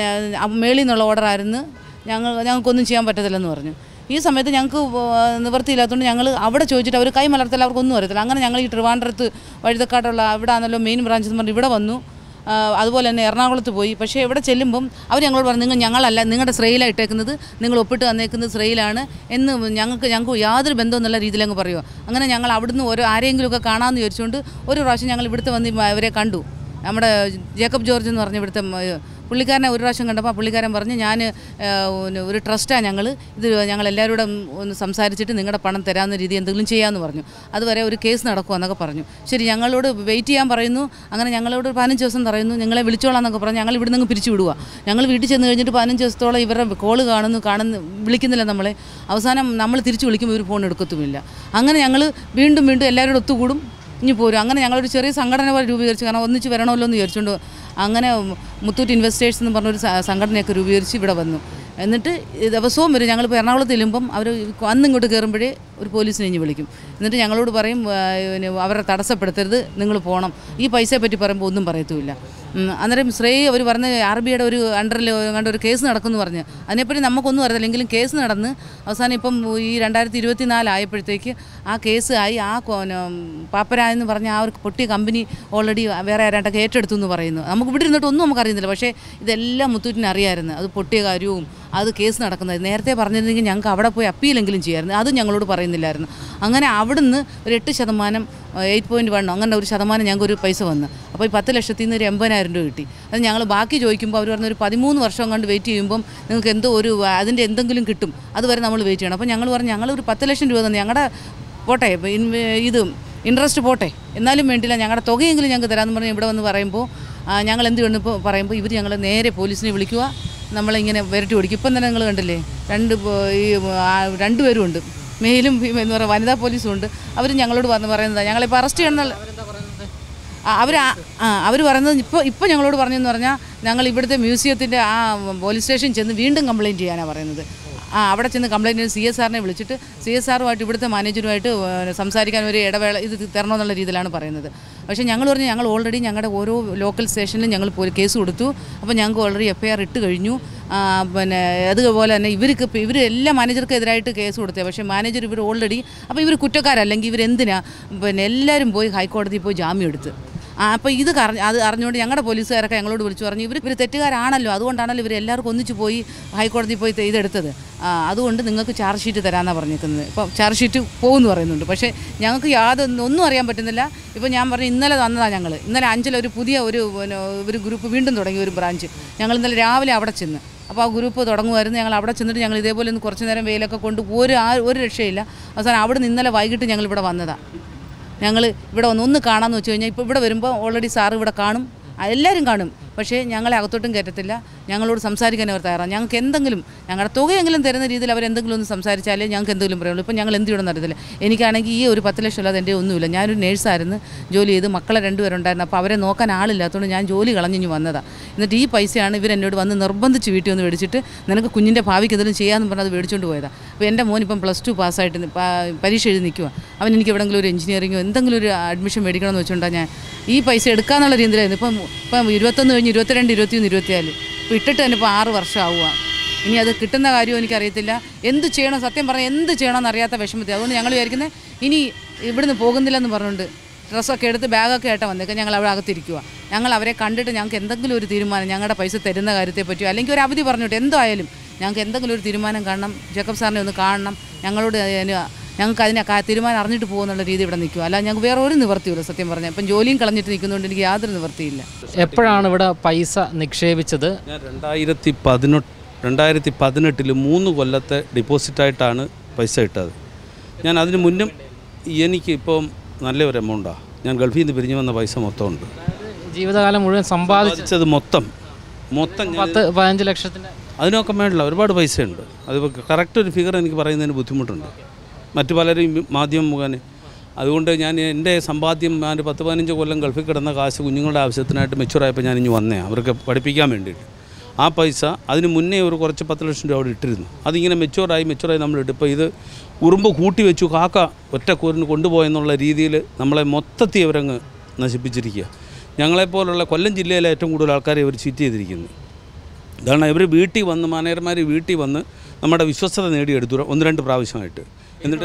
മേളിൽ നിന്നുള്ള ഓർഡറായിരുന്നു, ഞങ്ങൾ ഞങ്ങൾക്കൊന്നും ചെയ്യാൻ പറ്റത്തില്ലെന്ന് പറഞ്ഞു. ഈ സമയത്ത് ഞങ്ങൾക്ക് നിവൃത്തിയില്ലാത്തതുകൊണ്ട് ഞങ്ങൾ അവിടെ ചോദിച്ചിട്ട് അവർ കൈ മലർത്തില്ല, അവർക്കൊന്നും അറിയത്തില്ല. അങ്ങനെ ഞങ്ങൾ ഈ ട്രിവാൻഡ്രത്ത് വഴുതക്കാട്ടുള്ള അവിടെ ആണല്ലോ മെയിൻ ബ്രാഞ്ച് എന്ന് പറഞ്ഞ് ഇവിടെ വന്നു. അതുപോലെ തന്നെ എറണാകുളത്ത് പോയി. പക്ഷേ ഇവിടെ ചെല്ലുമ്പം അവർ ഞങ്ങളോട് പറഞ്ഞു നിങ്ങൾ ഞങ്ങളല്ല, നിങ്ങളുടെ ശ്രേയിലാണ് ഇട്ടേക്കുന്നത്, നിങ്ങൾ ഒപ്പിട്ട് തന്നേക്കുന്നത് ശ്രേയിലാണ് എന്ന് ഞങ്ങൾക്ക് ഞങ്ങൾക്ക് യാതൊരു ബന്ധവും എന്നുള്ള രീതിയിൽ അങ്ങ് പറയുക. അങ്ങനെ ഞങ്ങൾ അവിടുന്ന് ഓരോ ആരെങ്കിലുമൊക്കെ കാണാമെന്ന് ചോദിച്ചുകൊണ്ട് ഒരു പ്രാവശ്യം ഞങ്ങൾ ഇവിടുത്തെ വന്ന് അവരെ കണ്ടു. നമ്മുടെ ജേക്കബ് ജോർജ് എന്ന് പറഞ്ഞ ഇവിടുത്തെ പുള്ളിക്കാരനെ ഒരു പ്രാവശ്യം കണ്ടപ്പോൾ ആ പുള്ളിക്കാരൻ പറഞ്ഞ് ഞാൻ ഒരു ട്രസ്റ്റാണ്, ഞങ്ങൾ ഇത് ഞങ്ങളെല്ലാവരും കൂടെ ഒന്ന് സംസാരിച്ചിട്ട് നിങ്ങളുടെ പണം തരാവുന്ന രീതി എന്തെങ്കിലും ചെയ്യാമെന്ന് പറഞ്ഞു. അതുവരെ ഒരു കേസ് നടക്കുമെന്നൊക്കെ പറഞ്ഞു. ശരി, ഞങ്ങളോട് വെയിറ്റ് ചെയ്യാൻ പറയുന്നു. അങ്ങനെ ഞങ്ങളോട് പതിനഞ്ച് ദിവസം പറയുന്നു, നിങ്ങളെ വിളിച്ചോളാം എന്നൊക്കെ പറഞ്ഞു. ഞങ്ങൾ ഇവിടെ നിന്ന് പിരിച്ചു വിടുക. ഞങ്ങൾ വീട്ടിൽ ചെന്ന് കഴിഞ്ഞിട്ട് പതിനഞ്ച് ദിവസത്തോളം ഇവരുടെ കോള് കാണുന്നു കാണുന്നു വിളിക്കുന്നില്ല നമ്മളെ. അവസാനം നമ്മൾ തിരിച്ച് വിളിക്കുമ്പോൾ ഇവർ ഫോൺ എടുക്കത്തുമില്ല. അങ്ങനെ ഞങ്ങൾ വീണ്ടും വീണ്ടും എല്ലാവരോടും ഒത്തുകൂടും, ഇനി പോരും. അങ്ങനെ ഞങ്ങളൊരു ചെറിയ സംഘടന പോലെ രൂപീകരിച്ചു. കാരണം ഒന്നിച്ച് വരണമല്ലോ എന്ന് വിചാരിച്ചുകൊണ്ട് അങ്ങനെ മുത്തൂറ്റ് ഇൻവെസ്റ്റേഴ്സ് എന്ന് പറഞ്ഞൊരു സംഘടനയൊക്കെ രൂപീകരിച്ച് ഇവിടെ വന്നു. എന്നിട്ട് ദിവസവും വരും. ഞങ്ങളിപ്പോൾ എറണാകുളത്ത് ചെല്ലുമ്പം അവർ അന്ന് ഇങ്ങോട്ട് കയറുമ്പോഴേ ഒരു പോലീസിനെ ഇഞ്ഞ് വിളിക്കും. എന്നിട്ട് ഞങ്ങളോട് പറയും അവരെ തടസ്സപ്പെടുത്തരുത്, നിങ്ങൾ പോകണം. ഈ പൈസയെ പറ്റി പറയുമ്പോൾ ഒന്നും പറയത്തുമില്ല. അന്നേരം ശ്രേയ അവർ പറഞ്ഞ ആർ ബിയുടെ ഒരു അണ്ടറിൽ കണ്ട ഒരു കേസ് നടക്കുമെന്ന് പറഞ്ഞ് അതിനെപ്പറ്റി നമുക്കൊന്നും അറിയില്ലെങ്കിലും കേസ് നടന്ന് അവസാനം ഇപ്പം ഈ രണ്ടായിരത്തി ഇരുപത്തി നാലായപ്പോഴത്തേക്ക് ആ കേസ് ആയി. ആ പാപ്പര എന്ന് പറഞ്ഞ ആ ഒരു പൊട്ടിയ കമ്പനി ഓൾറെഡി വേറെ ആരാണ്ടൊക്കെ ഏറ്റെടുത്തു എന്ന് പറയുന്നു. നമുക്ക് ഇവിടെ ഇരുന്നിട്ട് ഒന്നും നമുക്ക് അറിയുന്നില്ല. പക്ഷേ ഇതെല്ലാം മുത്തൂറ്റിന് അറിയാമായിരുന്നു. അത് പൊട്ടിയ കാര്യവും അത് കേസ് നടക്കുന്നത് നേരത്തെ പറഞ്ഞിരുന്നെങ്കിൽ ഞങ്ങൾക്ക് അവിടെ പോയി അപ്പീലെങ്കിലും ചെയ്യാമായിരുന്നു. അതും ഞങ്ങളോട് പറയുന്നില്ലായിരുന്നു. അങ്ങനെ അവിടുന്ന് ഒരു എട്ട് ശതമാനം എയ്റ്റ് പോയിൻറ്റ് വൺ അങ്ങനെ ഒരു ശതമാനം ഞങ്ങൾക്ക് ഒരു പൈസ വന്ന്. അപ്പോൾ ഈ പത്ത് ലക്ഷത്തിൽ നിന്ന് ഒരു എൺപതിനായിരം രൂപ കിട്ടി. അത് ഞങ്ങൾ ബാക്കി ചോദിക്കുമ്പോൾ അവർ പറഞ്ഞ ഒരു പതിമൂന്ന് വർഷം കണ്ട് വെയിറ്റ് ചെയ്യുമ്പം നിങ്ങൾക്ക് എന്തോ ഒരു അതിൻ്റെ എന്തെങ്കിലും കിട്ടും, അതുവരെ നമ്മൾ വെയിറ്റ് ചെയ്യണം. അപ്പോൾ ഞങ്ങൾ പറഞ്ഞു ഞങ്ങളൊരു പത്ത് ലക്ഷം രൂപ തന്നെ ഞങ്ങളുടെ പോട്ടെ ഇത് ഇൻട്രസ്റ്റ് പോട്ടെ എന്നാലും വേണ്ടില്ല, ഞങ്ങളുടെ തുകയെങ്കിലും ഞങ്ങൾക്ക് തരാമെന്ന് പറഞ്ഞ് ഇവിടെ വന്ന് പറയുമ്പോൾ ഞങ്ങൾ എന്ത് വേണ്ടിപ്പോൾ പറയുമ്പോൾ ഇവർ ഞങ്ങൾ നേരെ പോലീസിനെ വിളിക്കുക, നമ്മളിങ്ങനെ വരട്ടി ഓടിക്കും. ഇപ്പം തന്നെ നിങ്ങൾ കണ്ടില്ലേ രണ്ട് ഈ രണ്ടുപേരും ഉണ്ട്, മെയിലും എന്ന് പറയുക വനിതാ പോലീസും ഉണ്ട്. അവർ ഞങ്ങളോട് വന്ന് പറയുന്നത് ഞങ്ങളിപ്പോൾ അറസ്റ്റ് ചെയ്യണമെന്നുള്ള അവർ ആ അവർ പറയുന്നത് ഇപ്പോൾ ഇപ്പോൾ ഞങ്ങളോട് പറഞ്ഞതെന്ന് പറഞ്ഞാൽ ഞങ്ങൾ ഇവിടുത്തെ മ്യൂസിയത്തിൻ്റെ ആ പോലീസ് സ്റ്റേഷൻ ചെന്ന് വീണ്ടും കംപ്ലയിൻറ്റ് ചെയ്യാനാണ് പറയുന്നത്. ആ അവിടെ ചെന്ന് കംപ്ലയിൻറ്റ് ചെയ്ത് സി എസ് ആറിനെ വിളിച്ചിട്ട് സി എസ് ആറുമായിട്ട് ഇവിടുത്തെ മാനേജറുമായിട്ട് സംസാരിക്കാൻ ഒരു ഇടവേള ഇത് തരണമെന്നുള്ള രീതിയിലാണ് പറയുന്നത്. പക്ഷേ ഞങ്ങൾ പറഞ്ഞു ഞങ്ങൾ ഓൾറെഡി ഞങ്ങളുടെ ഓരോ ലോക്കൽ സ്റ്റേഷനിലും ഞങ്ങൾ പോയി കേസ് കൊടുത്തു. അപ്പോൾ ഞങ്ങൾക്ക് ഓൾറെഡി എഫ് ഐ ആർ ഇട്ട് കഴിഞ്ഞു. പിന്നെ അതുപോലെ തന്നെ ഇവർക്ക് ഇവർ എല്ലാ മാനേജർക്കും എതിരായിട്ട് കേസ് കൊടുത്തത്. പക്ഷേ മാനേജർ ഇവർ ഓൾറെഡി അപ്പോൾ ഇവർ കുറ്റക്കാരല്ലെങ്കിൽ ഇവരെന്തിനാ പിന്നെ എല്ലാവരും പോയി ഹൈക്കോടതിയിൽ പോയി ജാമ്യം എടുത്ത്. അപ്പോൾ ഇത് അത് അറിഞ്ഞുകൊണ്ട് ഞങ്ങളുടെ പോലീസുകാരൊക്കെ ഞങ്ങളോട് വിളിച്ചു പറഞ്ഞു ഇവർ ഇവർ തെറ്റുകാരാണല്ലോ, അതുകൊണ്ടാണല്ലോ ഇവർ എല്ലാവർക്കും ഒന്നിച്ച് പോയി ഹൈക്കോടതിയിൽ പോയി ഇതെടുത്തത്, അതുകൊണ്ട് നിങ്ങൾക്ക് ചാർജ് ഷീറ്റ് തരാമെന്നാണ് പറഞ്ഞിരിക്കുന്നത്. ഇപ്പോൾ ചാർജ് ഷീറ്റ് പോകുമെന്ന് പറയുന്നുണ്ട്. പക്ഷേ ഞങ്ങൾക്ക് യാതൊന്നും ഒന്നും അറിയാൻ പറ്റുന്നില്ല. ഇപ്പോൾ ഞാൻ പറഞ്ഞു ഇന്നലെ തന്നതാണ് ഞങ്ങൾ ഇന്നലെ അഞ്ചിലൊരു പുതിയ ഒരു ഒരു ഗ്രൂപ്പ് വീണ്ടും തുടങ്ങി ഒരു ബ്രാഞ്ച്. ഞങ്ങൾ ഇന്നലെ രാവിലെ അവിടെ ചെന്ന് അപ്പോൾ ആ ഗ്രൂപ്പ് തുടങ്ങുമായിരുന്നു. ഞങ്ങൾ അവിടെ ചെന്നിട്ട് ഞങ്ങൾ ഇതേപോലെ ഒന്ന് കുറച്ച് നേരം വെയിലൊക്കെ കൊണ്ട് ഒരു ആ ഒരു രക്ഷയില്ല. അവസാനം അവിടെ നിന്ന് ഇന്നലെ വൈകിട്ട് ഞങ്ങൾ ഇവിടെ വന്നതാണ്. ഞങ്ങൾ ഇവിടെ ഒന്ന് ഒന്ന് കാണാമെന്ന് വെച്ച് കഴിഞ്ഞാൽ ഇപ്പോൾ ഇവിടെ വരുമ്പോൾ ഓൾറെഡി സാറ് ഇവിടെ കാണും, എല്ലാവരും കാണും. പക്ഷേ ഞങ്ങളെ അകത്തോട്ടും കയറ്റത്തില്ല, ഞങ്ങളോട് സംസാരിക്കാൻ അവർ തയ്യാറാണ്. ഞങ്ങൾക്ക് എന്തെങ്കിലും ഞങ്ങളുടെ തുകയെങ്കിലും തരുന്ന രീതിയിൽ അവരെന്തെങ്കിലും ഒന്ന് സംസാരിച്ചാലേ ഞങ്ങൾക്ക് എന്തെങ്കിലും പറയുള്ളൂ. ഇപ്പോൾ ഞങ്ങൾ എന്ത് ചെയ്യണമെന്ന് അറിയത്തില്ല. എനിക്കാണെങ്കിൽ ഈ ഒരു പത്ത് ലക്ഷം അല്ലാതെ എൻ്റെ ഒന്നുമില്ല. ഞാനൊരു നേഴ്സായിരുന്നു, ജോലി ചെയ്ത് മക്കളെ രണ്ടുപേരുണ്ടായിരുന്നു. അപ്പോൾ അവരെ നോക്കാൻ ആളില്ലാത്തതുകൊണ്ട് ഞാൻ ജോലി കളഞ്ഞിഞ്ഞ് വന്നതാണ്. എന്നിട്ട് ഈ പൈസയാണ് ഇവരെന്നോട് വന്ന് നിർബന്ധിച്ച് വീട്ടിൽ വന്ന് മേടിച്ചിട്ട് നിനക്ക് കുഞ്ഞിൻ്റെ ഭാവിക്ക് എന്തെങ്കിലും ചെയ്യാമെന്ന് പറഞ്ഞാൽ അത് മേടിച്ചുകൊണ്ട് പോയതാണ്. അപ്പോൾ എൻ്റെ മോൻ ഇപ്പം പ്ലസ് ടു പാസ്സായിട്ട് പരീക്ഷ എഴുതി നിൽക്കുക. അവൻ എനിക്ക് എവിടെയെങ്കിലും ഒരു എഞ്ചിനീയറിങ്ങോ എന്തെങ്കിലും ഒരു അഡ്മിഷൻ മേടിക്കണമെന്ന് വെച്ചുകൊണ്ടാണ് ഞാൻ ഈ പൈസ എടുക്കാമെന്നുള്ള രീതിയിലായിരുന്നു. ഇപ്പം ഇപ്പം ഇരുപത്തൊന്ന് കഴിഞ്ഞ് ഇരുപത്തിരണ്ട് ഇരുപത്തിമൂന്ന് ഇരുപത്തിനാല് ഇപ്പോൾ ഇട്ടിട്ട് തന്നെ ഇപ്പോൾ ആറ് വർഷം ആവുക. ഇനി അത് കിട്ടുന്ന കാര്യവും എനിക്കറിയത്തില്ല. എന്ത് ചെയ്യണം സത്യം പറഞ്ഞാൽ എന്ത് ചെയ്യണമെന്ന് അറിയാത്ത വിഷമത്തിൽ. അതുകൊണ്ട് ഞങ്ങൾ വിചാരിക്കുന്നത് ഇനി ഇവിടുന്ന് പോകുന്നില്ലെന്ന് പറഞ്ഞുകൊണ്ട് ഡ്രസ്സൊക്കെ എടുത്ത് ബാഗൊക്കെ ആയിട്ട് വന്നേക്കാം. ഞങ്ങൾ അവിടെ അകത്തിരിക്കുക. ഞങ്ങൾ അവരെ കണ്ടിട്ട് ഞങ്ങൾക്ക് എന്തെങ്കിലും ഒരു തീരുമാനം ഞങ്ങളുടെ പൈസ തരുന്ന കാര്യത്തെ പറ്റിയോ അല്ലെങ്കിൽ ഒരു അവധി പറഞ്ഞിട്ട് എന്തായാലും ഞങ്ങൾക്ക് എന്തെങ്കിലും ഒരു തീരുമാനം കാണണം. ജേക്കബ് സാറിനെ ഒന്ന് കാണണം. ഞങ്ങളോട് ഞങ്ങൾക്ക് അതിനെ തീരുമാനം അറിഞ്ഞിട്ട് പോകുന്നുള്ള രീതി ഇവിടെ നിൽക്കുക. അല്ല ഞങ്ങൾക്ക് വേറെ ഒരു നിവർത്തിയില്ല സത്യം പറഞ്ഞാൽ. ഇപ്പം ജോലിയും കളഞ്ഞിട്ട് നിൽക്കുന്നതുകൊണ്ട് എനിക്ക് യാതൊരു നിവർത്തിയില്ല. എപ്പോഴാണ് ഇവിടെ പൈസ നിക്ഷേപിച്ചത്? ഞാൻ രണ്ടായിരത്തി പതിനെട്ട് രണ്ടായിരത്തി പതിനെട്ടിൽ മൂന്ന് കൊല്ലത്തെ ഡിപ്പോസിറ്റായിട്ടാണ് പൈസ ഇട്ടത്. ഞാൻ അതിന് മുന്നും എനിക്കിപ്പം നല്ലൊരു എമൗണ്ടാണ്. ഞാൻ ഗൾഫിൽ നിന്ന് പിരിഞ്ഞു വന്ന പൈസ മൊത്തം ഉണ്ട്. ജീവിതകാലം മുഴുവൻ സമ്പാദിച്ചത് മൊത്തം മൊത്തം പത്ത് പതിനഞ്ച് ലക്ഷത്തിൻ്റെ അതിനൊക്കെ വേണ്ടില്ല ഒരുപാട് പൈസയുണ്ട്. അത് കറക്റ്റ് ഒരു ഫിഗർ എനിക്ക് പറയുന്നതിന് ബുദ്ധിമുട്ടുണ്ട്. മറ്റു പലരും മാധ്യമം മുഖേന. അതുകൊണ്ട് ഞാൻ എൻ്റെ സമ്പാദ്യം ഞാൻ പത്ത് പതിനഞ്ച് കൊല്ലം ഗൾഫിൽ കിടന്ന കാശ് കുഞ്ഞുങ്ങളുടെ ആവശ്യത്തിനായിട്ട് മെച്ചുറായപ്പോൾ ഞാൻ ഇനി വന്നേ അവർക്ക് പഠിപ്പിക്കാൻ വേണ്ടിയിട്ട്. ആ പൈസ അതിന് മുന്നേ ഒരു കുറച്ച് പത്ത് ലക്ഷം രൂപ അവിടെ ഇട്ടിരുന്നു. അതിങ്ങനെ മെച്ചുവറായി മെച്ചുവറായി നമ്മളിട്ട് ഇപ്പോൾ ഇത് ഉറുമ്പ് കൂട്ടി വെച്ചു കാക്ക ഒറ്റ കൂരിന് കൊണ്ടുപോയെന്നുള്ള രീതിയിൽ നമ്മളെ മൊത്തത്തിൽ അവരങ്ങ് നശിപ്പിച്ചിരിക്കുക. ഞങ്ങളെപ്പോലുള്ള കൊല്ലം ജില്ലയിലെ ഏറ്റവും കൂടുതൽ ആൾക്കാരെ ഇവർ ചീറ്റ് ചെയ്തിരിക്കുന്നു. കാരണം ഇവർ വീട്ടിൽ വന്ന് മാനേജർമാർ വീട്ടിൽ വന്ന് നമ്മുടെ വിശ്വസ്തത നേടിയെടുത്തു ഒന്ന് രണ്ട് പ്രാവശ്യമായിട്ട്. എന്നിട്ട്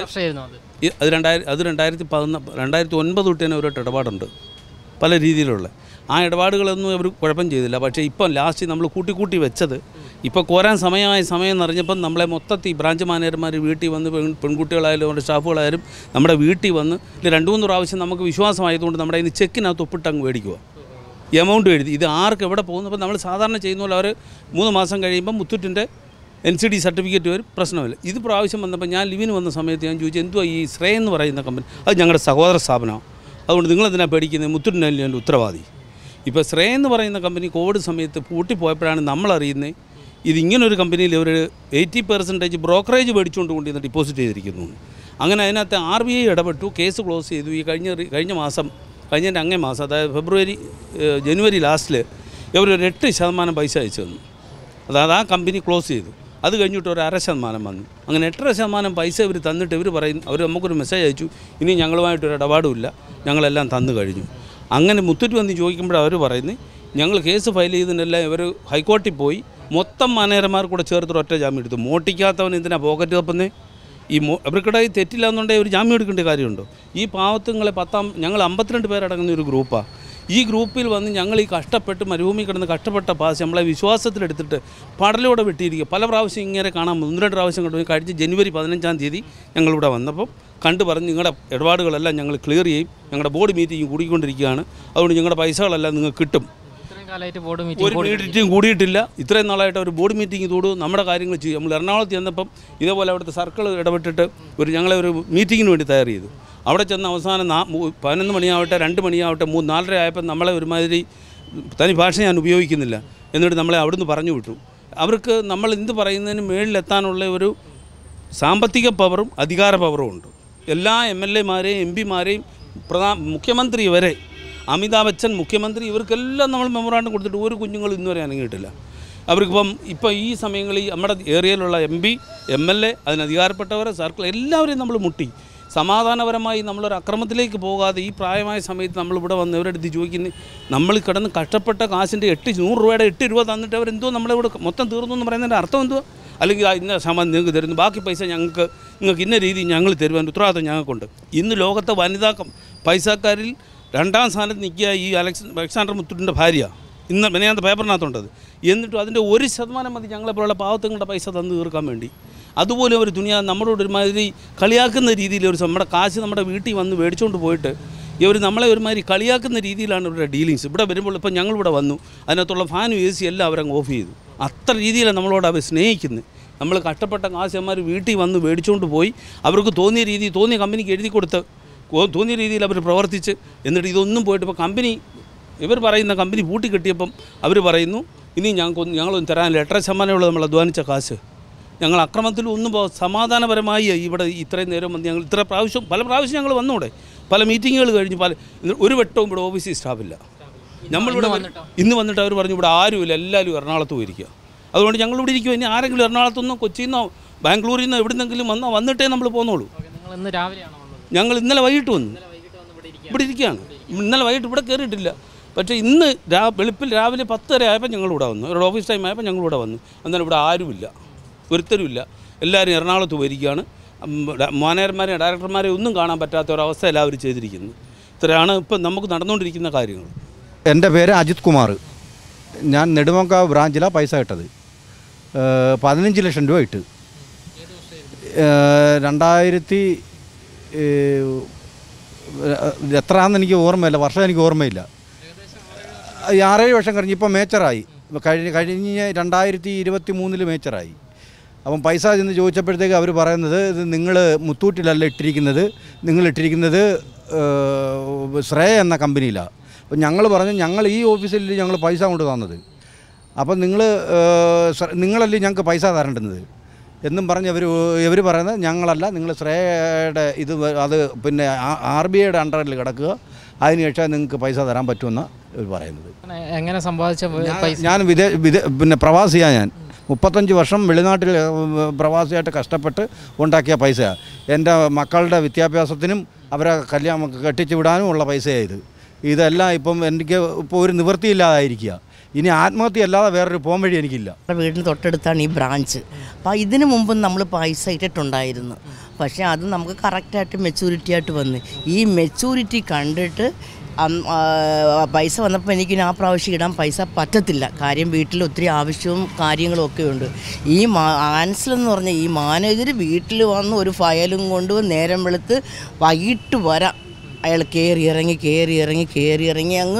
അത് രണ്ടായിരം അത് രണ്ടായിരത്തി പതിന രണ്ടായിരത്തി ഒൻപത് തൊട്ട് തന്നെ അവരായിട്ട് ഇടപാടുണ്ട് പല രീതിയിലുള്ള. ആ ഇടപാടുകളൊന്നും അവർ കുഴപ്പം ചെയ്തില്ല. പക്ഷേ ഇപ്പം ലാസ്റ്റ് നമ്മൾ കൂട്ടി കൂട്ടി വെച്ചത് ഇപ്പോൾ കോരാൻ സമയമായ സമയം എന്നറിഞ്ഞപ്പം നമ്മളെ മൊത്തത്തിൽ ബ്രാഞ്ച് മാനേജർമാർ വീട്ടിൽ വന്ന് പെൺ പെൺകുട്ടികളായാലും അവരുടെ സ്റ്റാഫുകളായാലും നമ്മുടെ വീട്ടിൽ വന്ന് രണ്ട് മൂന്ന് പ്രാവശ്യം നമുക്ക് വിശ്വാസമായതുകൊണ്ട് നമ്മുടെ ഇന്ന് ചെക്കിനകത്ത് ഒപ്പിട്ട് അങ്ങ് മേടിക്കുക, എമൗണ്ട് എഴുതി. ഇത് ആർക്ക് എവിടെ പോകുന്നപ്പോൾ നമ്മൾ സാധാരണ ചെയ്യുന്ന പോലെ അവർ മൂന്ന് മാസം കഴിയുമ്പോൾ മുത്തൂറ്റിൻ്റെ എൻ സി ഡി സർട്ടിഫിക്കറ്റ് വരും, പ്രശ്നമില്ല. ഇത് പ്രാവശ്യം വന്നപ്പോൾ ഞാൻ ലിവിന് വന്ന സമയത്ത് ഞാൻ ചോദിച്ചു എന്തുവാ ഈ ശ്രേയ എന്ന് പറയുന്ന കമ്പനി, അത് ഞങ്ങളുടെ സഹോദര സ്ഥാപനമാണ്, അതുകൊണ്ട് നിങ്ങളെന്തിനാണ് പേടിക്കുന്നത്, മുത്തൂറ്റിനല്ലേ എൻ്റെ ഉത്തരവാദി. ഇപ്പോൾ ശ്രേയ എന്ന് പറയുന്ന കമ്പനി കോവിഡ് സമയത്ത് പൂട്ടിപ്പോയപ്പോഴാണ് നമ്മളറിയുന്നത് ഇതിങ്ങനൊരു കമ്പനിയിൽ ഒരു എയ്റ്റി പെർസെൻറ്റേജ് ബ്രോക്കറേജ് മേടിച്ചുകൊണ്ട് കൊണ്ടിരുന്ന് ഡിപ്പോസിറ്റ് ചെയ്തിരിക്കുന്നു. അങ്ങനെ അതിനകത്ത് ആർ ബി ഐ ഇടപെട്ടു, കേസ് ക്ലോസ് ചെയ്തു. ഈ കഴിഞ്ഞ കഴിഞ്ഞ മാസം കഴിഞ്ഞതിൻ്റെ അങ്ങേ മാസം അതായത് ഫെബ്രുവരി ജനുവരി ലാസ്റ്റിൽ ഇവരൊരു എട്ട് ശതമാനം പൈസ അയച്ചു തന്നു. അതായത് ആ കമ്പനി ക്ലോസ് ചെയ്തു. അത് കഴിഞ്ഞിട്ട് ഒരു അര ശതമാനം വന്നു. അങ്ങനെ എട്ടര ശതമാനം പൈസ ഇവർ തന്നിട്ട് ഇവർ പറയുന്നു, അവർ നമുക്കൊരു മെസ്സേജ് അയച്ചു, ഇനി ഞങ്ങളുമായിട്ടൊരു ഇടപാടുമില്ല, ഞങ്ങളെല്ലാം തന്നു കഴിഞ്ഞു. അങ്ങനെ മുത്തൂറ്റ് വന്ന് ചോദിക്കുമ്പോൾ അവർ പറയുന്നത് ഞങ്ങൾ കേസ് ഫയൽ ചെയ്തതിനെല്ലാം ഇവർ ഹൈക്കോടതിയിൽ പോയി മൊത്തം മാനേജർമാർ കൂടെ ചേർത്ത് ഒറ്റ ജാമ്യം എടുത്തു. മോട്ടിക്കാത്തവൻ എന്തിനാ പോക്കറ്റ് തപ്പുന്നത്? ഈ മോ ഇവർക്കിടയിൽ തെറ്റില്ല എന്നുണ്ടെങ്കിൽ ഒരു ജാമ്യം എടുക്കേണ്ട കാര്യമുണ്ടോ? ഈ പാവത്തുങ്ങളെ പത്താം ഞങ്ങൾ അമ്പത്തിരണ്ട് പേരടങ്ങുന്ന ഒരു ഗ്രൂപ്പാണ്. ഈ ഗ്രൂപ്പിൽ വന്ന് ഞങ്ങൾ ഈ കഷ്ടപ്പെട്ട് മരുഭൂമി കിടന്ന് കഷ്ടപ്പെട്ട പാസ് നമ്മളെ വിശ്വാസത്തിലെടുത്തിട്ട് പടലോടെ വെട്ടിയിരിക്കുക. പല പ്രാവശ്യം ഇങ്ങനെ കാണാൻ ഒന്ന് രണ്ട് പ്രാവശ്യം കണ്ടു. കഴിഞ്ഞ ജനുവരി പതിനഞ്ചാം തീയതി ഞങ്ങളിവിടെ വന്നപ്പം കണ്ടു പറഞ്ഞ് നിങ്ങളുടെ ഇടപാടുകളെല്ലാം ഞങ്ങൾ ക്ലിയർ ചെയ്യും, ഞങ്ങളുടെ ബോർഡ് മീറ്റിംഗ് കൂടിക്കൊണ്ടിരിക്കുകയാണ്, അതുകൊണ്ട് ഞങ്ങളുടെ പൈസകളെല്ലാം നിങ്ങൾക്ക് കിട്ടും. ഒരു മീറ്റിംഗ് കൂടിയിട്ടില്ല, ഇത്രയും നാളായിട്ട് ഒരു ബോർഡ് മീറ്റിംഗ് കൂടും, നമ്മുടെ കാര്യങ്ങൾ ചെയ്യും. നമ്മൾ എറണാകുളത്ത് ചെന്നപ്പം ഇതേപോലെ അവിടുത്തെ സർക്കിൾ ഇടപെട്ടിട്ട് ഒരു ഞങ്ങളെ ഒരു മീറ്റിങ്ങിന് വേണ്ടി തയ്യാർ ചെയ്തു. അവിടെ ചെന്ന് അവസാനം നാ പതിനൊന്ന് മണിയാവട്ടെ രണ്ട് മണിയാവട്ടെ മൂന്ന് നാലര ആയപ്പോൾ നമ്മളെ ഒരുമാതിരി തനി ഭാഷ ഞാൻ ഉപയോഗിക്കുന്നില്ല എന്നിട്ട് നമ്മളെ അവിടുന്ന് പറഞ്ഞു വിട്ടു. അവർക്ക് നമ്മൾ എന്ത് പറയുന്നതിന് മേളിലെത്താനുള്ള ഒരു സാമ്പത്തിക പവറും അധികാര പവറും ഉണ്ട്. എല്ലാ എം എൽ എമാരെയും എം പിമാരെയും പ്രധാന മുഖ്യമന്ത്രി വരെ, അമിതാഭ് ബച്ചൻ മുഖ്യമന്ത്രി, ഇവർക്കെല്ലാം നമ്മൾ മെമ്മോറാണ്ടം കൊടുത്തിട്ട് ഒരു കുഞ്ഞുങ്ങൾ ഇന്നുവരെ അനങ്ങിയിട്ടില്ല. അവർക്കിപ്പം ഇപ്പം ഈ സമയങ്ങളിൽ നമ്മുടെ ഏരിയയിലുള്ള M P M L A അതിന് അധികാരപ്പെട്ടവരെ സർക്കിൾ എല്ലാവരെയും നമ്മൾ മുട്ടി. സമാധാനപരമായി നമ്മളൊരു അക്രമത്തിലേക്ക് പോകാതെ ഈ പ്രായമായ സമയത്ത് നമ്മളിവിടെ വന്ന് ഇവരെടുത്ത് ചോദിക്കുന്നത് നമ്മൾ കിടന്ന് കഷ്ടപ്പെട്ട കാശിൻ്റെ എട്ട് നൂറ് രൂപയുടെ എട്ട് രൂപ തന്നിട്ട് അവരെന്തോ നമ്മളിവിടെ മൊത്തം തീർന്നു എന്ന് പറയുന്നതിൻ്റെ അർത്ഥം എന്തോ? അല്ലെങ്കിൽ ഇന്ന ശതമാനം നിങ്ങൾക്ക് തരുന്നു, ബാക്കി പൈസ ഞങ്ങൾക്ക് നിങ്ങൾക്ക് ഇന്ന രീതി ഞങ്ങൾ തരുവാൻ ഉത്തരവാദിത്വം ഞങ്ങൾക്കുണ്ട്. ഇന്ന് ലോകത്തെ വനിതാ പൈസക്കാരിൽ രണ്ടാം സ്ഥാനത്ത് നിൽക്കുക ഈ അലക്സ് അലക്സാണ്ടർ മുത്തൂറ്റിൻ്റെ ഭാര്യ. ഇന്ന് മെനയാന്ത പേപ്പറിനകത്തുണ്ടത്. എന്നിട്ടും അതിൻ്റെ ഒരു ശതമാനം മതി ഞങ്ങളെപ്പോലുള്ള പാവത്തുങ്ങളുടെ പൈസ തന്നു തീർക്കാൻ വേണ്ടി. അതുപോലെ ഒരു ദുനിയ നമ്മളോട് ഒരുമാതിരി കളിയാക്കുന്ന രീതിയിൽ ഒരു നമ്മുടെ കാശ് നമ്മുടെ വീട്ടിൽ വന്ന് മേടിച്ചുകൊണ്ട് പോയിട്ട് ഇവർ നമ്മളെ ഒരുമാതിരി കളിയാക്കുന്ന രീതിയിലാണ് ഇവരുടെ ഡീലിങ്സ്. ഇവിടെ വരുമ്പോൾ ഇപ്പം ഞങ്ങളിവിടെ വന്നു, അതിനകത്തുള്ള ഫാനും എ സി എല്ലാം അവരങ്ങ് ഓഫ് ചെയ്തു. അത്ര രീതിയിലാണ് നമ്മളോട് അവർ സ്നേഹിക്കുന്നത്. നമ്മൾ കഷ്ടപ്പെട്ട കാശന്മാർ വീട്ടിൽ വന്ന് മേടിച്ചുകൊണ്ട് പോയി അവർക്ക് തോന്നിയ രീതി തോന്നിയ കമ്പനിക്ക് എഴുതി കൊടുത്ത് തോന്നിയ രീതിയിൽ അവർ പ്രവർത്തിച്ച് എന്നിട്ട് ഇതൊന്നും പോയിട്ട് ഇപ്പോൾ കമ്പനി ഇവർ പറയുന്ന കമ്പനി പൂട്ടി കിട്ടിയപ്പം അവർ പറയുന്നു ഇനി ഞങ്ങൾക്ക് ഞങ്ങളൊന്നും തരാനില്ല, എട്ടര ശതമാനമുള്ള നമ്മൾ അധ്വാനിച്ച കാശ് ഞങ്ങൾ അക്രമത്തിൽ ഒന്നും സമാധാനപരമായി ഇവിടെ ഇത്രയും നേരം വന്ന് ഞങ്ങൾ ഇത്ര പ്രാവശ്യം പല പ്രാവശ്യം ഞങ്ങൾ വന്നൂടെ, പല മീറ്റിങ്ങുകൾ കഴിഞ്ഞ് പല ഒരു വട്ടവും ഇവിടെ ഓഫീസിൽ സ്റ്റാഫില്ല. നമ്മളിവിടെ ഇന്ന് വന്നിട്ട് അവർ പറഞ്ഞു ഇവിടെ ആരുമില്ല, എല്ലാവരും എറണാകുളത്ത് പോയിരിക്കുക, അതുകൊണ്ട് ഞങ്ങളിവിടെ ഇരിക്കുമോ. ഇനി ആരെങ്കിലും എറണാകുളത്തുനിന്നോ കൊച്ചിയിൽ നിന്നോ ബാംഗ്ലൂരിൽ നിന്നോ എവിടെന്നെങ്കിലും വന്നോ വന്നിട്ടേ നമ്മൾ പോകുന്നുള്ളൂ. ഞങ്ങൾ ഇന്നലെ വൈകിട്ട് വന്നു ഇവിടെ ഇരിക്കുകയാണ്. ഇന്നലെ വൈകിട്ട് ഇവിടെ കയറിയിട്ടില്ല. പക്ഷേ ഇന്ന് രാ വെളുപ്പിൽ രാവിലെ പത്തര ആയപ്പോൾ ഞങ്ങളിവിടെ വന്നു, ഒരു ഓഫീസ് ടൈം ആയപ്പോൾ ഞങ്ങളിവിടെ വന്നു. എന്നാലും ഇവിടെ ആരുമില്ല, ഒരുത്തരുമില്ല, എല്ലാവരും എറണാകുളത്ത് പോയിരിക്കുകയാണ്. മാനേജർമാരെയും ഡയറക്ടർമാരെയും ഒന്നും കാണാൻ പറ്റാത്ത ഒരവസ്ഥ എല്ലാവരും ചെയ്തിരിക്കുന്നത്. ഇത്രയാണ് ഇപ്പം നമുക്ക് നടന്നുകൊണ്ടിരിക്കുന്ന കാര്യങ്ങൾ. എൻ്റെ പേര് അജിത് കുമാർ. ഞാൻ നെടുമങ്കാവ് ബ്രാഞ്ചിലാണ് പൈസ ഇട്ടത്. പതിനഞ്ച് ലക്ഷം രൂപ ഇട്ട് രണ്ടായിരത്തി എത്രയാണെന്ന് എനിക്ക് ഓർമ്മയില്ല, വർഷം എനിക്ക് ഓർമ്മയില്ല. ആറേഴ് വർഷം കഴിഞ്ഞ് ഇപ്പോൾ മേച്ചറായി. കഴിഞ്ഞ് കഴിഞ്ഞ് രണ്ടായിരത്തി ഇരുപത്തി മൂന്നിൽ മേച്ചറായി. അപ്പം പൈസ ചെന്ന് ചോദിച്ചപ്പോഴത്തേക്ക് അവർ പറയുന്നത് ഇത് നിങ്ങൾ മുത്തൂറ്റിലല്ല ഇട്ടിരിക്കുന്നത്, നിങ്ങൾ ഇട്ടിരിക്കുന്നത് ശ്രേയ എന്ന കമ്പനിയിലാണ്. അപ്പം ഞങ്ങൾ പറഞ്ഞു ഞങ്ങൾ ഈ ഓഫീസിൽ ഞങ്ങൾ പൈസ കൊണ്ട് തന്നത്, അപ്പം നിങ്ങൾ നിങ്ങളല്ലേ ഞങ്ങൾക്ക് പൈസ തരേണ്ടുന്നത്, എന്നും പറഞ്ഞ് ഇവർ ഇവർ പറയുന്നത് ഞങ്ങളല്ല, നിങ്ങൾ ശ്രേയയുടെ ഇത് അത് പിന്നെ ആർ ബി ഐയുടെ അണ്ടറിൽ കിടക്കുക, അതിനുശേഷം നിങ്ങൾക്ക് പൈസ തരാൻ പറ്റുമെന്ന് ഇവർ പറയുന്നത്. എങ്ങനെ സമ്പാദിച്ച പൈസ? ഞാൻ വിദേ വിദേ പിന്നെ പ്രവാസിയാണ്. ഞാൻ മുപ്പത്തഞ്ച് വർഷം വെളിനാട്ടിൽ പ്രവാസിയായിട്ട് കഷ്ടപ്പെട്ട് ഉണ്ടാക്കിയ പൈസ, എൻ്റെ മക്കളുടെ വിദ്യാഭ്യാസത്തിനും അവരെ കല്യാണം കെട്ടിച്ചു വിടാനും ഉള്ള പൈസയായത്. ഇതെല്ലാം ഇപ്പം എനിക്ക് ഇപ്പോൾ ഒരു നിവൃത്തിയില്ലാതായിരിക്കുക. ഇനി ആത്മഹത്യ അല്ലാതെ വേറൊരു പോം വഴി എനിക്കില്ല. വീടിന് തൊട്ടടുത്താണ് ഈ ബ്രാഞ്ച്. അപ്പോൾ ഇതിനു മുമ്പ് നമ്മൾ പൈസ ഇട്ടിട്ടുണ്ടായിരുന്നു, പക്ഷേ അത് നമുക്ക് കറക്റ്റായിട്ട് മെച്ചൂരിറ്റി ആയിട്ട് വന്ന് ഈ മെച്ചൂരിറ്റി കണ്ടിട്ട് പൈസ വന്നപ്പോൾ എനിക്ക് ആ പ്രാവശ്യം ഇടാൻ പൈസ പറ്റത്തില്ല. കാര്യം വീട്ടിൽ ഒത്തിരി ആവശ്യവും കാര്യങ്ങളും ഒക്കെ ഉണ്ട്. ഈ മാ ആൻസൽ എന്ന് പറഞ്ഞ ഈ മാനേജർ വീട്ടിൽ വന്ന് ഒരു ഫയലും കൊണ്ട് നേരം വെളുത്ത് വൈകിട്ട് വരാം അയാൾ കയറി ഇറങ്ങി കയറി ഇറങ്ങി കയറി ഇറങ്ങി അങ്ങ്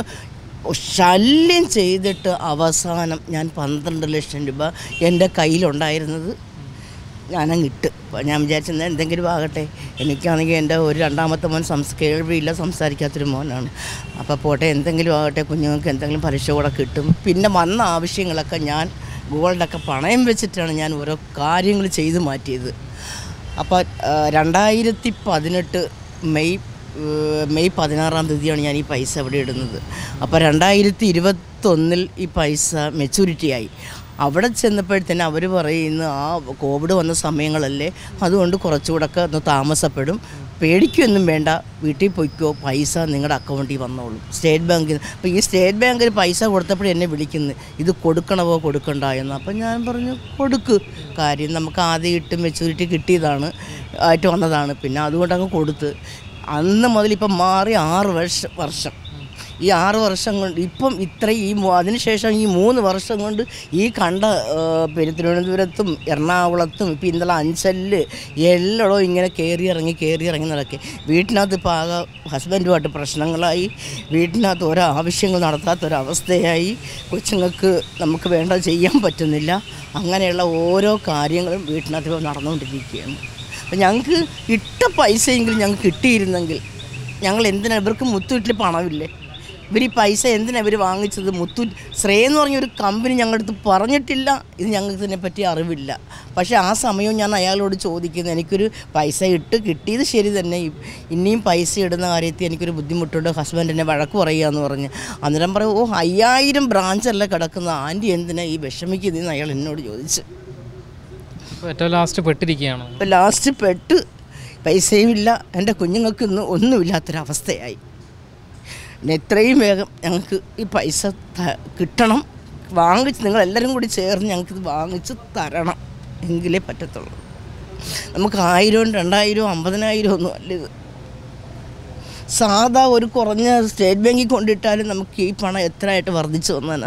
ശല്യം ചെയ്തിട്ട് അവസാനം ഞാൻ പന്ത്രണ്ട് ലക്ഷം രൂപ എൻ്റെ കയ്യിലുണ്ടായിരുന്നത് ഞാനങ്ങ് ഇട്ട്. ഞാൻ വിചാരിച്ചത് എന്തെങ്കിലും ആകട്ടെ, എനിക്കാണെങ്കിൽ എൻ്റെ ഒരു രണ്ടാമത്തെ മോൻ സംസ് കേൾവിയില്ല, സംസാരിക്കാത്തൊരു മോനാണ്. അപ്പോൾ പോട്ടെ, എന്തെങ്കിലും ആകട്ടെ, കുഞ്ഞുങ്ങൾക്ക് എന്തെങ്കിലും പലിശ കൂടെ കിട്ടും. പിന്നെ വന്ന ആവശ്യങ്ങളൊക്കെ ഞാൻ ഗോൾഡൊക്കെ പണയം വെച്ചിട്ടാണ് ഞാൻ ഓരോ കാര്യങ്ങൾ ചെയ്ത് മാറ്റിയത്. അപ്പോൾ രണ്ടായിരത്തി പതിനെട്ട് മെയ് മെയ് പതിനാറാം തീയതിയാണ് ഞാൻ ഈ പൈസ ഇവിടെ ഇടുന്നത്. അപ്പോൾ രണ്ടായിരത്തി ഇരുപത്തൊന്നിൽ ഈ പൈസ മെച്ചൂരിറ്റി ആയി. അവിടെ ചെന്നപ്പോഴത്തേന് അവർ പറയുന്നു ആ കോവിഡ് വന്ന സമയങ്ങളല്ലേ, അതുകൊണ്ട് കുറച്ചുകൂടെയൊക്കെ ഒന്ന് താമസപ്പെടും, പേടിക്കൊന്നും വേണ്ട, വീട്ടിൽ പോയിക്കോ, പൈസ നിങ്ങളുടെ അക്കൗണ്ടിൽ വന്നോളും സ്റ്റേറ്റ് ബാങ്കിൽ. അപ്പോൾ ഈ സ്റ്റേറ്റ് ബാങ്കിൽ പൈസ കൊടുത്തപ്പോഴും എന്നെ വിളിക്കുന്നത് ഇത് കൊടുക്കണമോ കൊടുക്കണ്ട എന്ന്. അപ്പം ഞാൻ പറഞ്ഞു കൊടുക്ക്, കാര്യം നമുക്ക് ആദ്യം ഇട്ട് മെച്ചൂരിറ്റി കിട്ടിയതാണ് ആയിട്ട് വന്നതാണ്, പിന്നെ അതുകൊണ്ടങ്ങ് കൊടുത്ത്. അന്ന് മുതൽ ഇപ്പം മാറി ആറ് വർഷം വർഷം ഈ ആറ് വർഷം കൊണ്ട് ഇപ്പം ഇത്രയും ഈ അതിനുശേഷം ഈ മൂന്ന് വർഷം കൊണ്ട് ഈ കണ്ട പിന്നെ തിരുവനന്തപുരത്തും എറണാകുളത്തും ഇപ്പം ഇന്നലെ അഞ്ചലിൽ എല്ലായിടവും ഇങ്ങനെ കയറി ഇറങ്ങി കയറി ഇറങ്ങി നടക്കി. വീട്ടിനകത്ത് ഇപ്പോൾ ആകെ ഹസ്ബൻഡുമായിട്ട് പ്രശ്നങ്ങളായി, വീട്ടിനകത്ത് ഓരോ ആവശ്യങ്ങൾ നടത്താത്തൊരവസ്ഥയായി, കൊച്ചുങ്ങൾക്ക് നമുക്ക് വേണ്ടത് ചെയ്യാൻ പറ്റുന്നില്ല. അങ്ങനെയുള്ള ഓരോ കാര്യങ്ങളും വീട്ടിനകത്ത് ഇപ്പോൾ നടന്നുകൊണ്ടിരിക്കുകയാണ്. അപ്പം ഞങ്ങൾക്ക് ഇട്ട പൈസയെങ്കിലും ഞങ്ങൾക്ക് കിട്ടിയിരുന്നെങ്കിൽ ഞങ്ങൾ എന്തിനാണ്, ഇവർക്ക് മുത്തൂറ്റിൽ പണമില്ലേ, ഇവർ ഈ പൈസ എന്തിനാണ് ഇവർ വാങ്ങിച്ചത്? മുത്തൂറ്റ് ശ്രേയ എന്ന് പറഞ്ഞൊരു കമ്പനി ഞങ്ങളുടെ അടുത്ത് പറഞ്ഞിട്ടില്ല, ഇത് ഞങ്ങൾക്ക് ഇതിനെപ്പറ്റി അറിവില്ല. പക്ഷേ ആ സമയവും ഞാൻ അയാളോട് ചോദിക്കുന്നത്, എനിക്കൊരു പൈസ ഇട്ട് കിട്ടിയത് ശരി തന്നെ, ഇനിയും പൈസ ഇടുന്ന കാര്യത്തിൽ എനിക്കൊരു ബുദ്ധിമുട്ടുണ്ട്, ഹസ്ബൻഡ് എന്നെ വഴക്ക് പറയുക എന്ന് പറഞ്ഞ്. അന്നേരം പറയും, ഓ അയ്യായിരം ബ്രാഞ്ചല്ല കിടക്കുന്ന ആൻറ്റി എന്തിനാണ് ഈ വിഷമിക്കുന്നതെന്ന് അയാൾ എന്നോട് ചോദിച്ചു. ഏറ്റവും ലാസ്റ്റ് പെട്ടിരിക്കുകയാണ്. ഇപ്പോൾ ലാസ്റ്റ് പെട്ട് പൈസയും ഇല്ല, എൻ്റെ കുഞ്ഞുങ്ങൾക്ക് ഇന്ന് ഒന്നുമില്ലാത്തൊരവസ്ഥയായി. പിന്നെ എത്രയും വേഗം ഞങ്ങൾക്ക് ഈ പൈസ കിട്ടണം, വാങ്ങിച്ച് നിങ്ങളെല്ലാവരും കൂടി ചേർന്ന് ഞങ്ങൾക്കിത് വാങ്ങിച്ച് തരണം, എങ്കിലേ പറ്റത്തുള്ളൂ. നമുക്ക് ആയിരവും രണ്ടായിരവും അമ്പതിനായിരം ഒന്നും അല്ല ഇത്. സാധാ ഒരു കുറഞ്ഞ സ്റ്റേറ്റ് ബാങ്കിൽ കൊണ്ടിട്ടാലും നമുക്ക് ഈ പണം എത്രയായിട്ട് വർദ്ധിച്ചു വന്നേനെ.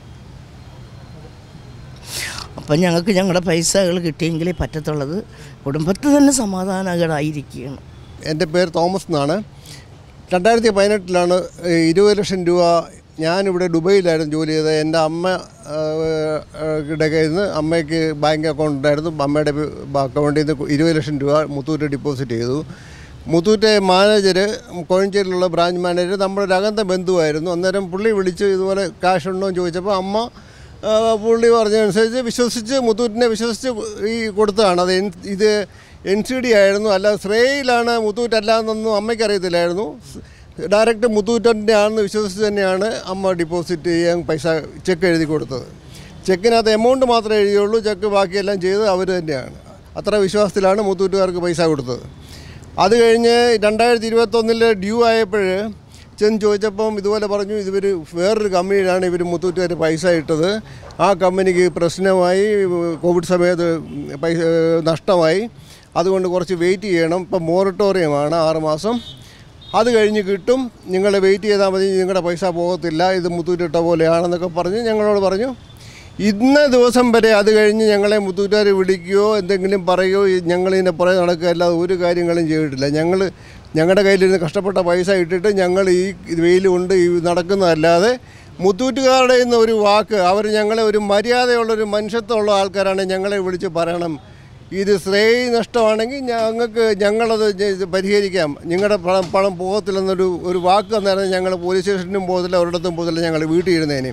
അപ്പം ഞങ്ങൾക്ക് ഞങ്ങളുടെ പൈസകൾ കിട്ടിയെങ്കിലേ പറ്റത്തുള്ളത്. കുടുംബത്തിൽ തന്നെ സമാധാനകരായിരിക്കുകയാണ്. എൻ്റെ പേര് തോമസ് എന്നാണ്. രണ്ടായിരത്തി പതിനെട്ടിലാണ് ഇരുപത് ലക്ഷം രൂപ ഞാനിവിടെ ദുബൈയിലായിരുന്നു ജോലി ചെയ്തത്. എൻ്റെ അമ്മ യുടെ കയ്യിൽ നിന്ന് അമ്മയ്ക്ക് ബാങ്ക് അക്കൗണ്ട് ഉണ്ടായിരുന്നു. അമ്മയുടെ അക്കൗണ്ടിൽ നിന്ന് ഇരുപത് ലക്ഷം രൂപ മുത്തൂറ്റ് ഡിപ്പോസിറ്റ് ചെയ്തു. മുത്തൂറ്റ് മാനേജർ, കോഴഞ്ചേരിയിലുള്ള ബ്രാഞ്ച് മാനേജർ നമ്മുടെ ഒരു അകന്ന ബന്ധുവായിരുന്നു. അന്നേരം പുള്ളി വിളിച്ച് ഇതുപോലെ ക്യാഷ് ഉണ്ടോ എന്ന് ചോദിച്ചപ്പോൾ അമ്മ പുള്ളി പറഞ്ഞതനുസരിച്ച് വിശ്വസിച്ച് മുത്തൂറ്റിനെ വിശ്വസിച്ച് ഈ കൊടുത്തതാണ്. അത് ഇത് എൻ സി ഡി ആയിരുന്നു, അല്ല ശ്രേയയിലാണ് മുത്തൂറ്റ് അല്ലാന്നൊന്നും അമ്മയ്ക്ക് അറിയത്തില്ലായിരുന്നു. ഡയറക്റ്റ് മുത്തൂറ്റിൻ്റെ ആണെന്ന് വിശ്വസിച്ച് തന്നെയാണ് അമ്മ ഡിപ്പോസിറ്റ് ചെയ്യാൻ പൈസ ചെക്ക് എഴുതി കൊടുത്തത്. ചെക്കിനകത്ത് എമൗണ്ട് മാത്രമേ എഴുതിയുള്ളൂ, ചെക്ക് ബാക്കിയെല്ലാം ചെയ്ത് അവർ തന്നെയാണ്. അത്ര വിശ്വാസത്തിലാണ് മുത്തൂറ്റുകാർക്ക് പൈസ കൊടുത്തത്. അത് കഴിഞ്ഞ് രണ്ടായിരത്തി ഇരുപത്തൊന്നിൽ ഡ്യൂ ആയപ്പോൾ ചെന്ന് ചോദിച്ചപ്പം ഇതുപോലെ പറഞ്ഞു, ഇവർ വേറൊരു കമ്പനിയിലാണ് ഇവർ മുത്തൂറ്റുകാർ പൈസ ഇട്ടത്, ആ കമ്പനിക്ക് പ്രശ്നമായി, കോവിഡ് സമയത്ത് പൈസ നഷ്ടമായി, അതുകൊണ്ട് കുറച്ച് വെയിറ്റ് ചെയ്യണം, ഇപ്പം മൊറട്ടോറിയമാണ് ആറ് മാസം, അത് കഴിഞ്ഞ് കിട്ടും, നിങ്ങൾ വെയിറ്റ് ചെയ്താൽ മതി, നിങ്ങളുടെ പൈസ പോകത്തില്ല, ഇത് മുത്തൂറ്റിട്ട പോലെയാണെന്നൊക്കെ പറഞ്ഞ് ഞങ്ങളോട് പറഞ്ഞു. ഇന്ന ദിവസം വരെ അത് കഴിഞ്ഞ് ഞങ്ങളെ മുത്തൂറ്റുകാർ വിളിക്കുകയോ എന്തെങ്കിലും പറയുകയോ ഞങ്ങളിതിനെ പുറകെ നടക്കുക അല്ലാതെ ഒരു കാര്യങ്ങളും ചെയ്തിട്ടില്ല. ഞങ്ങൾ ഞങ്ങളുടെ കയ്യിലിരുന്ന് കഷ്ടപ്പെട്ട പൈസ ഇട്ടിട്ട് ഞങ്ങൾ ഈ വെയിൽ കൊണ്ട് ഈ നടക്കുന്നതല്ലാതെ മുത്തൂറ്റുകാരുടെ നിന്ന് ഒരു വാക്ക്, അവർ ഞങ്ങളെ ഒരു മര്യാദയുള്ളൊരു മനുഷ്യത്വമുള്ള ആൾക്കാരാണ്, ഞങ്ങളെ വിളിച്ച് പറയണം ഇത് ശ്രേയ നഷ്ടമാണെങ്കിൽ ഞങ്ങൾക്ക് ഞങ്ങളത് പരിഹരിക്കാം, നിങ്ങളുടെ പണം പണം പോകത്തില്ലെന്നൊരു ഒരു വാക്ക് തന്നായിരുന്നു ഞങ്ങൾ പോലീസ് സ്റ്റേഷനും പോകത്തില്ല, ഒരിടത്തും പോകത്തില്ല, ഞങ്ങൾ വീട്ടിൽ ഇരുന്നേനെയും.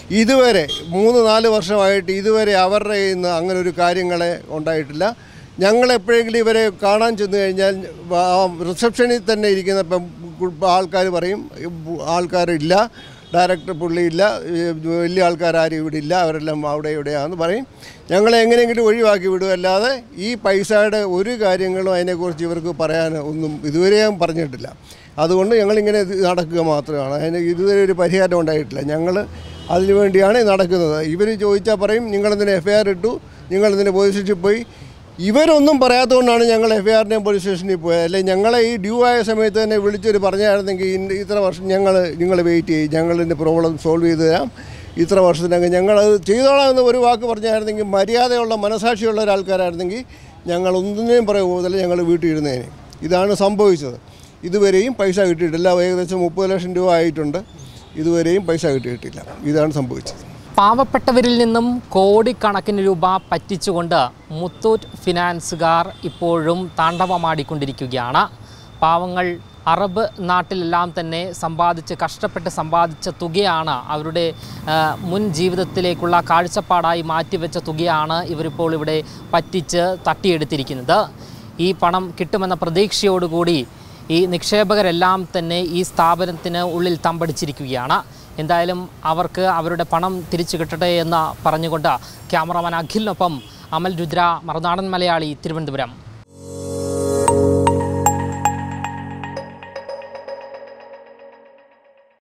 ഇതുവരെ മൂന്ന് നാല് വർഷമായിട്ട് ഇതുവരെ അവരുടെ കയ്യിൽ നിന്ന് അങ്ങനെ ഒരു കാര്യങ്ങളെ ഉണ്ടായിട്ടില്ല. ഞങ്ങളെപ്പോഴെങ്കിലും ഇവരെ കാണാൻ ചെന്ന് കഴിഞ്ഞാൽ റിസപ്ഷനിൽ തന്നെ ഇരിക്കുന്ന ഇപ്പം ആൾക്കാർ പറയും ആൾക്കാരില്ല, ഡയറക്ടർ പുള്ളിയില്ല, വലിയ ആൾക്കാരും ഇവിടെ ഇല്ല, അവരെല്ലാം അവിടെ ഇവിടെയാണെന്ന് പറയും. ഞങ്ങളെ എങ്ങനെയെങ്കിലും ഒഴിവാക്കി വിടുമല്ലാതെ ഈ പൈസയുടെ ഒരു കാര്യങ്ങളും അതിനെക്കുറിച്ച് ഇവർക്ക് പറയാൻ ഒന്നും ഇതുവരെ ഞാൻ പറഞ്ഞിട്ടില്ല. അതുകൊണ്ട് ഞങ്ങളിങ്ങനെ നടക്കുക മാത്രമാണ്. അതിന് ഇതുവരെ ഒരു പരിഹാരം ഉണ്ടായിട്ടില്ല. ഞങ്ങൾ അതിനു വേണ്ടിയാണ് നടക്കുന്നത്. ഇവർ ചോദിച്ചാൽ പറയും നിങ്ങളെന്തിന് എഫ് ഐ ആർ ഇട്ടു, നിങ്ങളെന്തിന് പോലീസ് സ്റ്റേഷനിൽ പോയി. ഇവരൊന്നും പറയാത്തതുകൊണ്ടാണ് ഞങ്ങൾ എഫ് ഐ ആറിൻ്റെയും പോലീസ് സ്റ്റേഷനിൽ പോയത്. അല്ലെങ്കിൽ ഞങ്ങളെ ഈ ഡ്യൂ ആയ സമയത്ത് തന്നെ വിളിച്ചൊരു പറഞ്ഞായിരുന്നെങ്കിൽ ഇത്ര വർഷം ഞങ്ങൾ നിങ്ങൾ വെയിറ്റ് ചെയ്യും, ഞങ്ങളിതിൻ്റെ പ്രോബ്ലം സോൾവ് ചെയ്ത് തരാം, ഇത്ര വർഷത്തിനകം ഞങ്ങളത് ചെയ്തോളാം എന്ന് ഒരു വാക്ക് പറഞ്ഞായിരുന്നെങ്കിൽ, മര്യാദയുള്ള മനസാക്ഷിയുള്ള ഒരാൾക്കാരായിരുന്നെങ്കിൽ ഞങ്ങളൊന്നിനെയും പറയുമ്പോൾ ഞങ്ങൾ വീട്ടിൽ ഇരുന്നേനെ. ഇതാണ് സംഭവിച്ചത്. ഇതുവരെയും പൈസ കിട്ടിയിട്ടില്ല. ഏകദേശം മുപ്പത് ലക്ഷം രൂപ ആയിട്ടുണ്ട്. ഇതുവരെയും പൈസ കിട്ടിയിട്ടില്ല. ഇതാണ് സംഭവിച്ചത്. പാവപ്പെട്ടവരിൽ നിന്നും കോടിക്കണക്കിന് രൂപ പറ്റിച്ചുകൊണ്ട് മുത്തൂറ്റ് ഫിനാൻസുകാർ ഇപ്പോഴും താണ്ഡവമാടിക്കൊണ്ടിരിക്കുകയാണ്. പാവങ്ങൾ അറബ് നാട്ടിലെല്ലാം തന്നെ സമ്പാദിച്ച് കഷ്ടപ്പെട്ട് സമ്പാദിച്ച തുകയാണ്, അവരുടെ മുൻ ജീവിതത്തിലേക്കുള്ള കാഴ്ചപ്പാടായി മാറ്റിവെച്ച തുകയാണ് ഇവരിപ്പോൾ ഇവിടെ പറ്റിച്ച് തട്ടിയെടുത്തിരിക്കുന്നത്. ഈ പണം കിട്ടുമെന്ന പ്രതീക്ഷയോടുകൂടി ഈ നിക്ഷേപകരെല്ലാം തന്നെ ഈ സ്ഥാപനത്തിന് ഉള്ളിൽ തമ്പടിച്ചിരിക്കുകയാണ്. എന്തായാലും അവർക്ക് അവരുടെ പണം തിരിച്ചു കിട്ടട്ടെ എന്ന് പറഞ്ഞുകൊണ്ട് ക്യാമറാമാൻ അഖിലിനൊപ്പം അമൽ രുദ്ര, മറുനാടൻ മലയാളി, തിരുവനന്തപുരം.